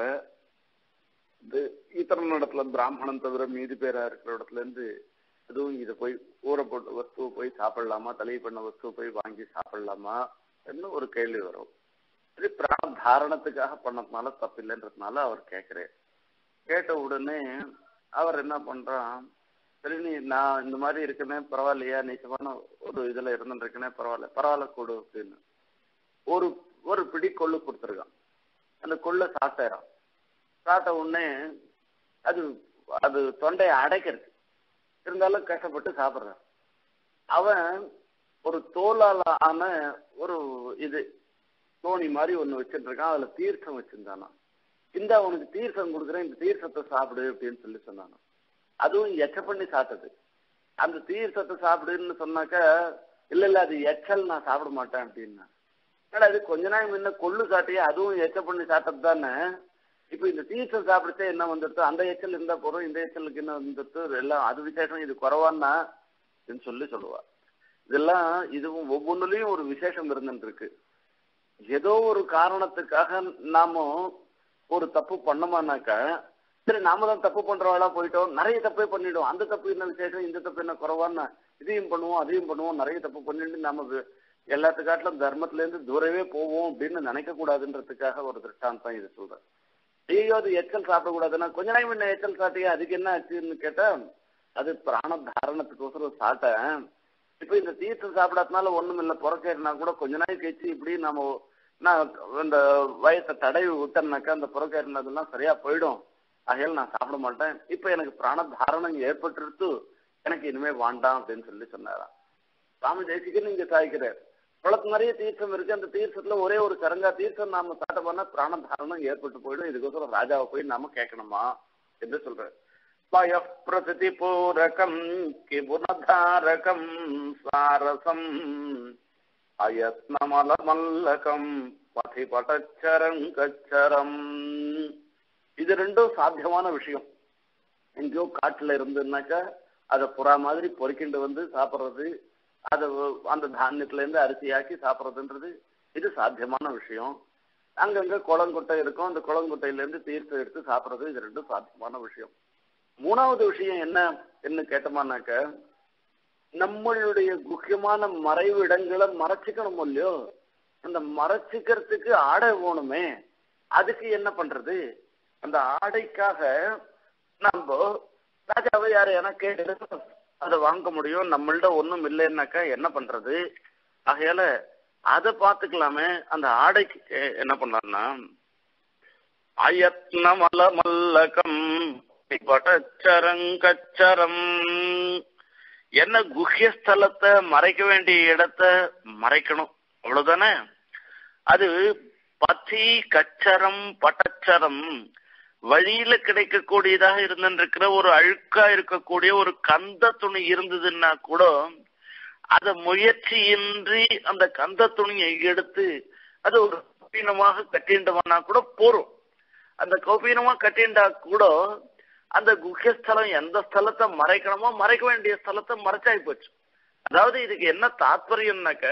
இத்தனை இடத்துல பிராமணன் தவிர மீதி பேரா இருக்கிற இடத்துல இருந்து எதுவும் இதை போய் ஊரை போட்ட வஸ்துவை போய் சாப்பிடலாமா, தலை பண்ண வஸ்துவை போய் வாங்கி சாப்பிடலாமா என்ன ஒரு கேள்வி வரும். இது பிராண தாரணத்துக்காக பண்ணதுனால தப்பில்லைன்றதுனால அவர் கேட்கிறார். கேட்ட உடனே அவர் என்ன பண்றான், சரி நீ நான் இந்த மாதிரி இருக்கனே பரவாயில்லையா, நீச்சமான ஒரு இதுல இருந்துருக்கனே பரவாயில்ல கொடு அப்படின்னு ஒரு ஒரு பிடி கொள்ளு கொடுத்துருக்கான். அந்த கொள்ளை சாப்பிட்டாரான். சாப்பிட்ட உடனே அது அது தொண்டையை அடைக்கிறது. இருந்தாலும் கஷ்டப்பட்டு சாப்பிட்றான். அவன் ஒரு தோலால ஆன ஒரு இது தோணி மாதிரி ஒண்ணு வச்சுட்டு இருக்கான். அதுல தீர்த்தம் வச்சிருந்தானா. இந்த அவனுக்கு தீர்த்தம் கொடுக்குறேன், இந்த தீர்த்தத்தை சாப்பிடு அப்படின்னு சொல்லி சொன்னானா. அதுவும் எச்ச பண்ணி சாப்பிட்டது. அந்த தீர்த்தத்தை சாப்பிடுன்னு சொன்னாக்க இல்ல இல்ல அது எச்சல், நான் சாப்பிட மாட்டேன் அப்படின்னா. அது கொஞ்ச நாள் முன்ன கொள்ளு காட்டியே அதுவும் எச்ச பண்ணி சாப்பிட்டது தானே. இப்ப இந்த தீர்த்தம் சாப்பிடுச்சே என்ன வந்துடுத்து, அந்த எச்சல் இருந்தா போறோம், இந்த எச்சலுக்கு என்ன வந்துடுத்து எல்லாம் அது விசேஷம், இது குறைவான்னா சொல்லுவா. இதெல்லாம் இதுவும் ஒவ்வொன்றுலயும் ஒரு விசேஷம் இருந்துட்டு இருக்கு. ஏதோ ஒரு காரணத்துக்காக நாம ஒரு தப்பு பண்ணோமானாக்கா சரி நாம தான் தப்பு பண்றவாளா போயிட்டோம், நிறைய தப்பே பண்ணிடும். அந்த தப்பு என்ன விசேஷம், இந்த தப்பு என்ன குறைவான்னா இதையும் பண்ணுவோம் அதையும் பண்ணுவோம், நிறைய தப்பு பண்ணிட்டு நாம எல்லாத்துக்காட்டிலும் தர்மத்துல இருந்து தூரவே போவோம் அப்படின்னு நினைக்க கூடாதுன்றதுக்காக ஒரு திருஷ்டாந்தம் இது சொல்றேன். ஐயோ அது எச்சல் சாப்பிடக்கூடாதுன்னா கொஞ்ச நாள் முன்ன எச்சல் சாட்டியா அதுக்கு என்ன ஆச்சுன்னு கேட்டா அது பிராண தாரணத்துக்கோசரம் சாட்டேன். இப்ப இந்த தீர்த்தம் சாப்பிடாதனால ஒண்ணும் இல்லை, புறக்கேறினா கூட கொஞ்ச நாள் கழிச்சு இப்படி நம்ம நான் இந்த வயசை தடவி விட்டேன்னாக்கா அந்த புறக்கேறினதெல்லாம் சரியா போயிடும். ஆகையால் நான் சாப்பிட மாட்டேன். இப்ப எனக்கு பிராண தாரணம் ஏற்பட்டுருத்து, எனக்கு இனிமே வேண்டாம் அப்படின்னு சொல்லி சொன்னாராம். சுவாமி தேசிகன் இங்க சாய்க்கிறார். குளத்து நிறைய தீர்த்தம் இருக்கு. அந்த தீர்த்தத்துல ஒரே ஒரு கரங்கா தீர்த்தம் நாம சாட்ட பண்ணா பிராண தாரணம் ஏற்பட்டு போயிடும். இதுக்கோசரம் ராஜாவை போய் நாம கேட்கணுமா என்று சொல்றாரு. பய பிரசிதி பூரகம் கிபுனதாரகம் சாரசம் அயத்னமல மல்லகம் பதிபடச்சரங்கச்சரம். இது ரெண்டும் சாத்தியமான விஷயம். எங்கேயோ காட்டுல இருந்துன்னாக்கா அதை புறா மாதிரி பொறுக்கிண்டு வந்து சாப்பிட்றது, அதை அந்த தானியத்துல இருந்து அரிசியாக்கி சாப்பிட்றதுன்றது இது சாத்தியமான விஷயம். அங்கங்க குளங்குட்டை இருக்கும், அந்த குளங்குட்டையில இருந்து தீர்த்தம் எடுத்து சாப்பிட்றது இது ரெண்டும் சாத்தியமான விஷயம். மூணாவது விஷயம் என்ன கேட்டோமானாக்க நம்மளுடைய முக்கியமான மறைவு இடங்களை மறைச்சிக்கணும் இல்லையோ, அந்த மறைச்சிக்கிறதுக்கு ஆடை வேணுமே, அதுக்கு என்ன பண்றது? அந்த ஆடைக்காக நம்ம ராஜாவை யாரையான கேட்டு அதை வாங்க முடியும். நம்மள்ட ஒண்ணும் இல்லைன்னாக்கா என்ன பண்றது? ஆகையால அதை பார்த்துக்கலாமே. அந்த ஆடைக்கு என்ன பண்ணாருன்னா, அயத்னமல மல்லகம் படச்சரங்கச்சரம், என்ன குஹ்யஸ்தலத்தை மறைக்க வேண்டிய இடத்த மறைக்கணும், அவ்வளவுதானே. அது பதி கச்சரம் பட்டச்சரம், வழியில கிடைக்கக்கூடியதாக இருந்திருக்கிற ஒரு அழுக்கா இருக்கக்கூடிய ஒரு கந்த துணி இருந்ததுன்னா கூட அத முயற்சியின்றி அந்த கந்த துணியை எடுத்து அது ஒரு கௌபீனமாக கட்டிண்டவனா கூட போறோம். அந்த கௌபீனமா கட்டிண்டா கூட அந்த குஹ்யஸ்தலம் எந்த ஸ்தலத்தை மறைக்கணுமோ மறைக்க வேண்டிய ஸ்தலத்தை மறைச்சாய் போச்சு. அதாவது இதுக்கு என்ன தாத்பரியம்னாக்க,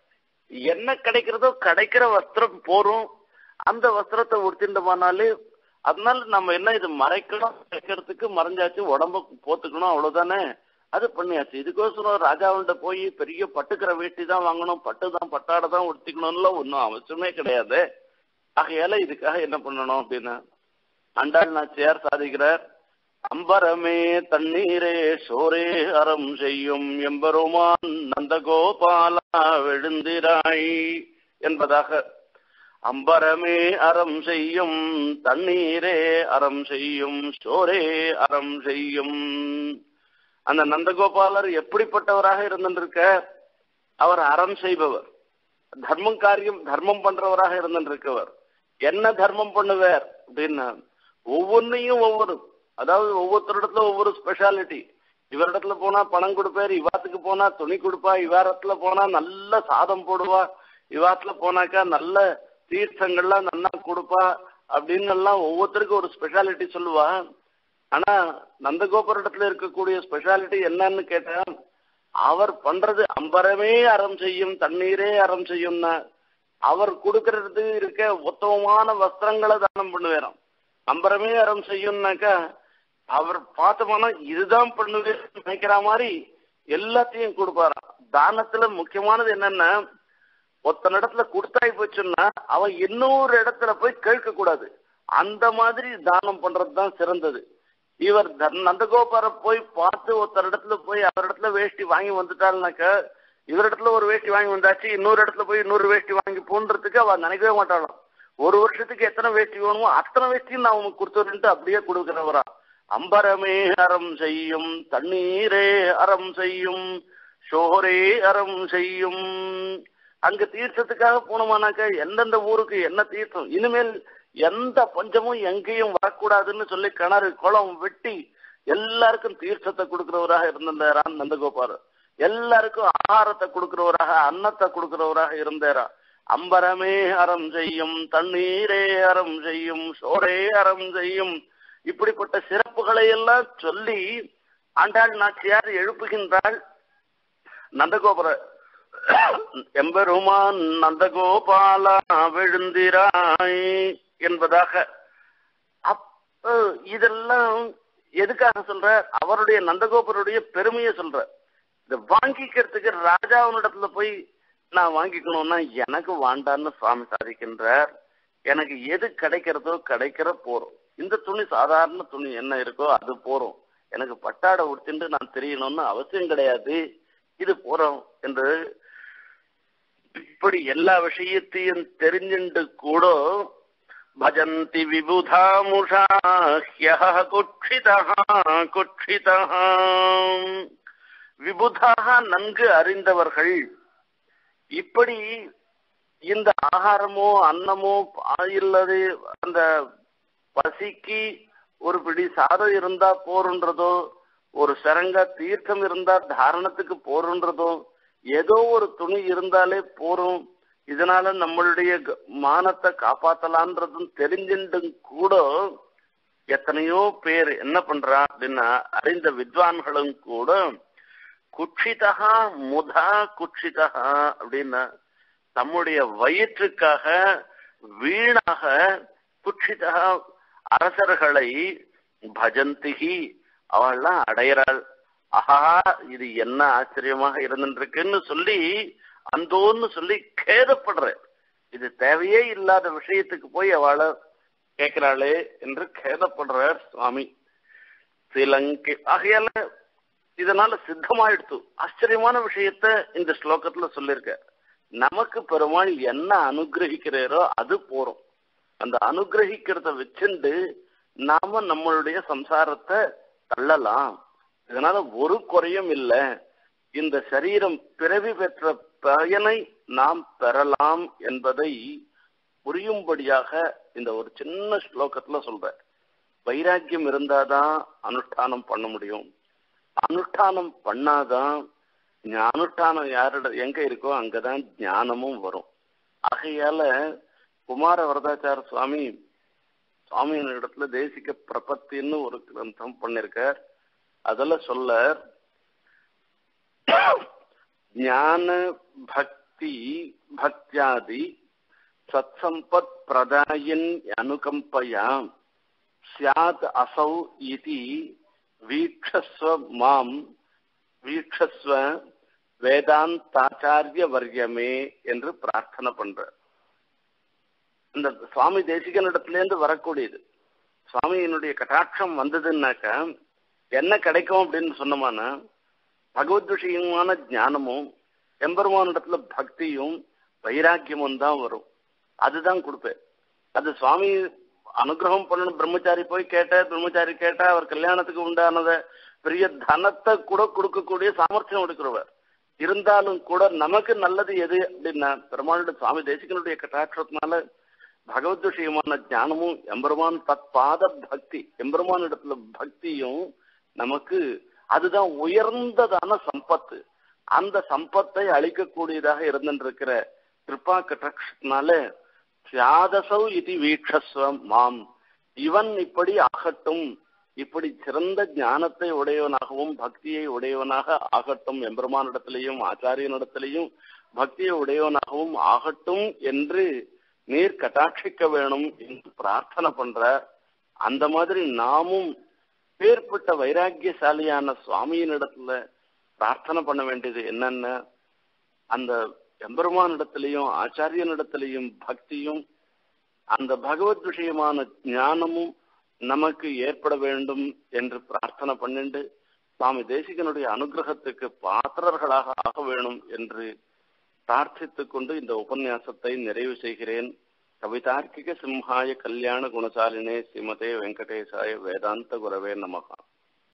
என்ன கிடைக்கிறதோ கிடைக்கிற வஸ்திரம் போறோம், அந்த வஸ்திரத்தை உடுத்திண்டமானாலே அதனால நம்ம என்ன இது மறைக்கணும், மறைக்கிறதுக்கு மறைஞ்சாச்சு, உடம்ப போத்துக்கணும், அவ்வளவுதானே. அது பண்ணியாச்சு. இதுக்கோசரம் ராஜாவுண்ட போய் பெரிய பட்டுக்கிற வேட்டி தான் வாங்கணும், பட்டுதான் பட்டாடை தான் உடுத்திக்கணும்ல ஒன்றும் அவசியமே கிடையாது. ஆகையால இதுக்காக என்ன பண்ணணும் அப்படின்னா, ஆண்டாள் நாச்சியார் சாதிக்கிறார், அம்பரமே தண்ணீரே சோரே அறம் செய்யும் எம்பெருமான் நந்தகோபாலா எழுந்திராய் என்பதாக. அம்பரமே அறம் செய்யும், தண்ணீரே அறம் செய்யும், சோரே அறம் செய்யும். அந்த நந்தகோபாலர் எப்படிப்பட்டவராக இருந்திருக்க? அவர் அறம் செய்பவர், தர்மம் காரியம் தர்மம் பண்றவராக இருந்திருக்கவர். என்ன தர்மம் பண்ணுவார் அப்படின்னா, ஒவ்வொன்னையும் ஒவ்வொரு, அதாவது ஒவ்வொருத்தரிடத்துல ஒவ்வொரு ஸ்பெஷாலிட்டி. இவரிடத்துல போனா பணம் கொடுப்பாரு, இவாத்துக்கு போனா துணி கொடுப்பா, இவாரத்துல போனா நல்ல சாதம் போடுவா, இவாத்துல போனாக்கா நல்ல தீர்த்தங்கள்லாம் நல்லா கொடுப்பா அப்படின்னு எல்லாம் ஒவ்வொருத்தருக்கும் ஒரு ஸ்பெஷாலிட்டி சொல்லுவா. ஆனா நந்தகோபுர இடத்துல இருக்கக்கூடிய ஸ்பெஷாலிட்டி என்னன்னு கேட்டா, அவர் பண்றது அம்பரமே அறம் செய்யும், தண்ணீரே அறம் செய்யும்னா, அவர் கொடுக்கறது இருக்க உத்தமமான வஸ்திரங்களை தானம் பண்ணுவாராம். அம்பரமே அறம் செய்யும்னாக்கா அவர் பார்த்தோம்னா இதுதான் பண்ணுவேன் நினைக்கிற மாதிரி எல்லாத்தையும் கொடுப்பாராம். தானத்துல முக்கியமானது என்னன்னா, ஒத்தன இடத்துல கொடுத்தாய் போச்சுன்னா அவன் இன்னொரு இடத்துல போய் கேட்க கூடாது. அந்த மாதிரி தானம் பண்றதுதான் சிறந்தது. இவர் நந்தகோபார போய் பார்த்து ஒருத்தர் இடத்துல போய் அவரிடத்துல வேஷ்டி வாங்கி வந்துட்டாள்னாக்கா, இவரிடத்துல ஒரு வேஷ்டி வாங்கி வந்தாச்சு, இன்னொரு இடத்துல போய் இன்னொரு வேஷ்டி வாங்கி போன்றதுக்கு அவ நினைக்கவே மாட்டாளாம். ஒரு வருஷத்துக்கு எத்தனை வேஷ்டி வேணுமோ அத்தனை வேஷ்டியும் நான் உனக்கு கொடுத்துருன்ட்டு அப்படியே கொடுக்கிறவரா. அம்பரமே அறம் செய்யும், தண்ணீரே அறம் செய்யும், சோரே அறம் செய்யும். அங்க தீர்த்தத்துக்காக போனோமானாக்கா எந்தெந்த ஊருக்கு என்ன தீர்த்தம், இனிமேல் எந்த பஞ்சமும் எங்கேயும் வரக்கூடாதுன்னு சொல்லி கிணறு குளம் வெட்டி எல்லாருக்கும் தீர்த்தத்தை கொடுக்கிறவராக இருந்தாரா நந்தகோபால். எல்லாருக்கும் ஆகாரத்தை கொடுக்கிறவராக, அன்னத்தை கொடுக்கிறவராக இருந்தாரா. அம்பரமே அறம் செய்யும், தண்ணீரே அறம் செய்யும், சோரே அறம் செய்யும். இப்படிப்பட்ட சிறப்புகளை எல்லாம் சொல்லி ஆண்டாள் நாச்சியார் எழுப்புகின்றாள் நந்தகோபுர. எம்பெருமான் நந்தகோபாலா விழுந்திராய் என்பதாக. இதெல்லாம் எதுக்காக சொல்ற? அவருடைய நந்தகோபுருடைய பெருமையை சொல்ற. இதை வாங்கிக்கிறதுக்கு ராஜாவினிடத்துல போய் நான் வாங்கிக்கணும்னா எனக்கு வாண்டான்னு சுவாமி சாதிக்கின்றார். எனக்கு எது கிடைக்கிறதோ கிடைக்கிற போறோம். இந்த துணி சாதாரண துணி என்ன இருக்கோ அது போறோம். எனக்கு பட்டாடை உடுத்திட்டு நான் தெரியணும்னு அவசியம் கிடையாது, இது போறோம் என்று இப்படி எல்லா விஷயத்தையும் தெரிஞ்சுட்டு கூட பஜந்தி விபுதாமுஷா குட்சிதா விபுதாக நன்கு அறிந்தவர்கள். இப்படி இந்த ஆகாரமோ அன்னமோ இல்லது அந்த பசிக்கு ஒரு பிடி சாதம் இருந்தா போருன்றதோ, ஒரு சரங்க தீர்த்தம் இருந்தா தாரணத்துக்கு போருன்றதோ, ஏதோ ஒரு துணி இருந்தாலே போரும், இதனால நம்மளுடைய மானத்தை காப்பாத்தலான்றதும் தெரிஞ்சுட்டும் கூட எத்தனையோ பேர் என்ன பண்றா அப்படின்னா, அறிந்த வித்வான்களும் கூட குட்சிதா முதா குட்சிதா அப்படின்னா தம்முடைய வயிற்றுக்காக வீணாக குட்சிதா அரசர்களை பஜந்திகி அவள்லாம் அடையிறாள். ஆஹா, இது என்ன ஆச்சரியமாக இருந்துருக்குன்னு சொல்லி அந்தோன்னு சொல்லி கேதப்படுற. இது தேவையே இல்லாத விஷயத்துக்கு போய் அவளை கேட்கிறாளே என்று கேதப்படுறார் சுவாமி. சிலங்கை ஆகையால இதனால சித்தமாயிடுத்து. ஆச்சரியமான விஷயத்த இந்த ஸ்லோகத்துல சொல்லியிருக்க. நமக்கு பெருமாள் என்ன அனுகிரகிக்கிறாரோ அது போறோம். அந்த அனுகிரகிக்கிறத வச்சுண்டு நாம நம்மளுடைய சம்சாரத்தை தள்ளலாம். இதனால ஒரு குறையும் இல்லை. இந்த சரீரம் பிறவி பெற்ற பயனை நாம் பெறலாம் என்பதை புரியும்படியாக இந்த ஒரு சின்ன ஸ்லோகத்துல சொல்ற. வைராக்கியம் இருந்தாதான் அனுஷ்டானம் பண்ண முடியும். அனுஷ்டானம் பண்ணாதான் அனுஷ்டானம் எங்க இருக்கோ அங்கதான் ஞானமும் வரும். ஆகையால குமார வரதாச்சார சுவாமியின் இடத்துல தேசிக பிரபத்தின்னு ஒரு கிரந்தம் பண்ணிருக்கார். அதுல சொல்ல ஞான பக்தி பக்தியாதி சத் சம்பத் பிரதாயின் அனுகம்பயாம் ஸ்யாத் அசௌ இதி வீக்ஷஸ்வ மாம் வீக்ஷஸ்வ வேதாந்தாச்சாரிய வர்யமே என்று பிரார்த்தனை பண்ற. இந்த சுவாமி தேசிகனிடத்திலேருந்து வரக்கூடியது. சுவாமியினுடைய கட்டாட்சம் வந்ததுன்னாக்க என்ன கிடைக்கும் அப்படின்னு சொன்னோம்னா பகவத் விஷயமான ஞானமும் எம்பெருமானிடத்துல பக்தியும் வைராக்கியமும் தான் வரும். அதுதான் கொடுப்பேன். அது சுவாமி அனுகிரகம் பண்ணணும். பிரம்மச்சாரி போய் பிரம்மச்சாரி கேட்டா அவர் கல்யாணத்துக்கு உண்டானத பெரிய தனத்தை கூட கொடுக்கக்கூடிய சாமர்த்தியம் எடுக்கிறவர். இருந்தாலும் கூட நமக்கு நல்லது எது அப்படின்னா பெருமாளுடைய சுவாமி தேசிகனுடைய கட்டாட்சத்தினால பகவத் விஷயமான ஞானமும் எம்பெருமான் தற்பாத பக்தி எம்பெருமான் இடத்துல பக்தியும் நமக்கு அதுதான் உயர்ந்ததான சம்பத்து. அந்த சம்பத்தை அளிக்கக்கூடியதாக இருந்திருக்கிற கிருபா கட்டாட்சத்தினால சியாதசௌ இது வீக்ஷஸ்வம் மாம், இவன் இப்படி ஆகட்டும், இப்படி சிறந்த ஞானத்தை உடையவனாகவும் பக்தியை உடையவனாக ஆகட்டும், எம்பெருமானிடத்திலையும் ஆச்சாரியனிடத்திலையும் பக்தியை உடையவனாகவும் ஆகட்டும் என்று நீர் கட்டாட்சிக்க வேணும் என்று பிரார்த்தனை பண்ற. அந்த மாதிரி நாமும் பேர்பட்ட வைராக்கியசாலியான சுவாமியினிடத்துல பிரார்த்தனை பண்ண வேண்டியது என்னென்ன, அந்த எம்பெருமானிடத்திலையும் ஆச்சாரியனிடத்திலையும் பக்தியும் அந்த பகவத் விஷயமான ஞானமும் நமக்கு ஏற்பட வேண்டும் என்று பிரார்த்தனை பண்ணிண்டு சுவாமி தேசிகனுடைய அனுகிரகத்துக்கு பாத்திரர்களாக ஆக வேணும் என்று பிரார்த்தித்துக் கொண்டு இந்த உபன்யாசத்தை நிறைவு செய்கிறேன். கவிதார்க்கிக சிம்ஹாய கல்யாண குணசாலினே ஸ்ரீமதே வெங்கடேசாய வேதாந்த குரவே நமஹ.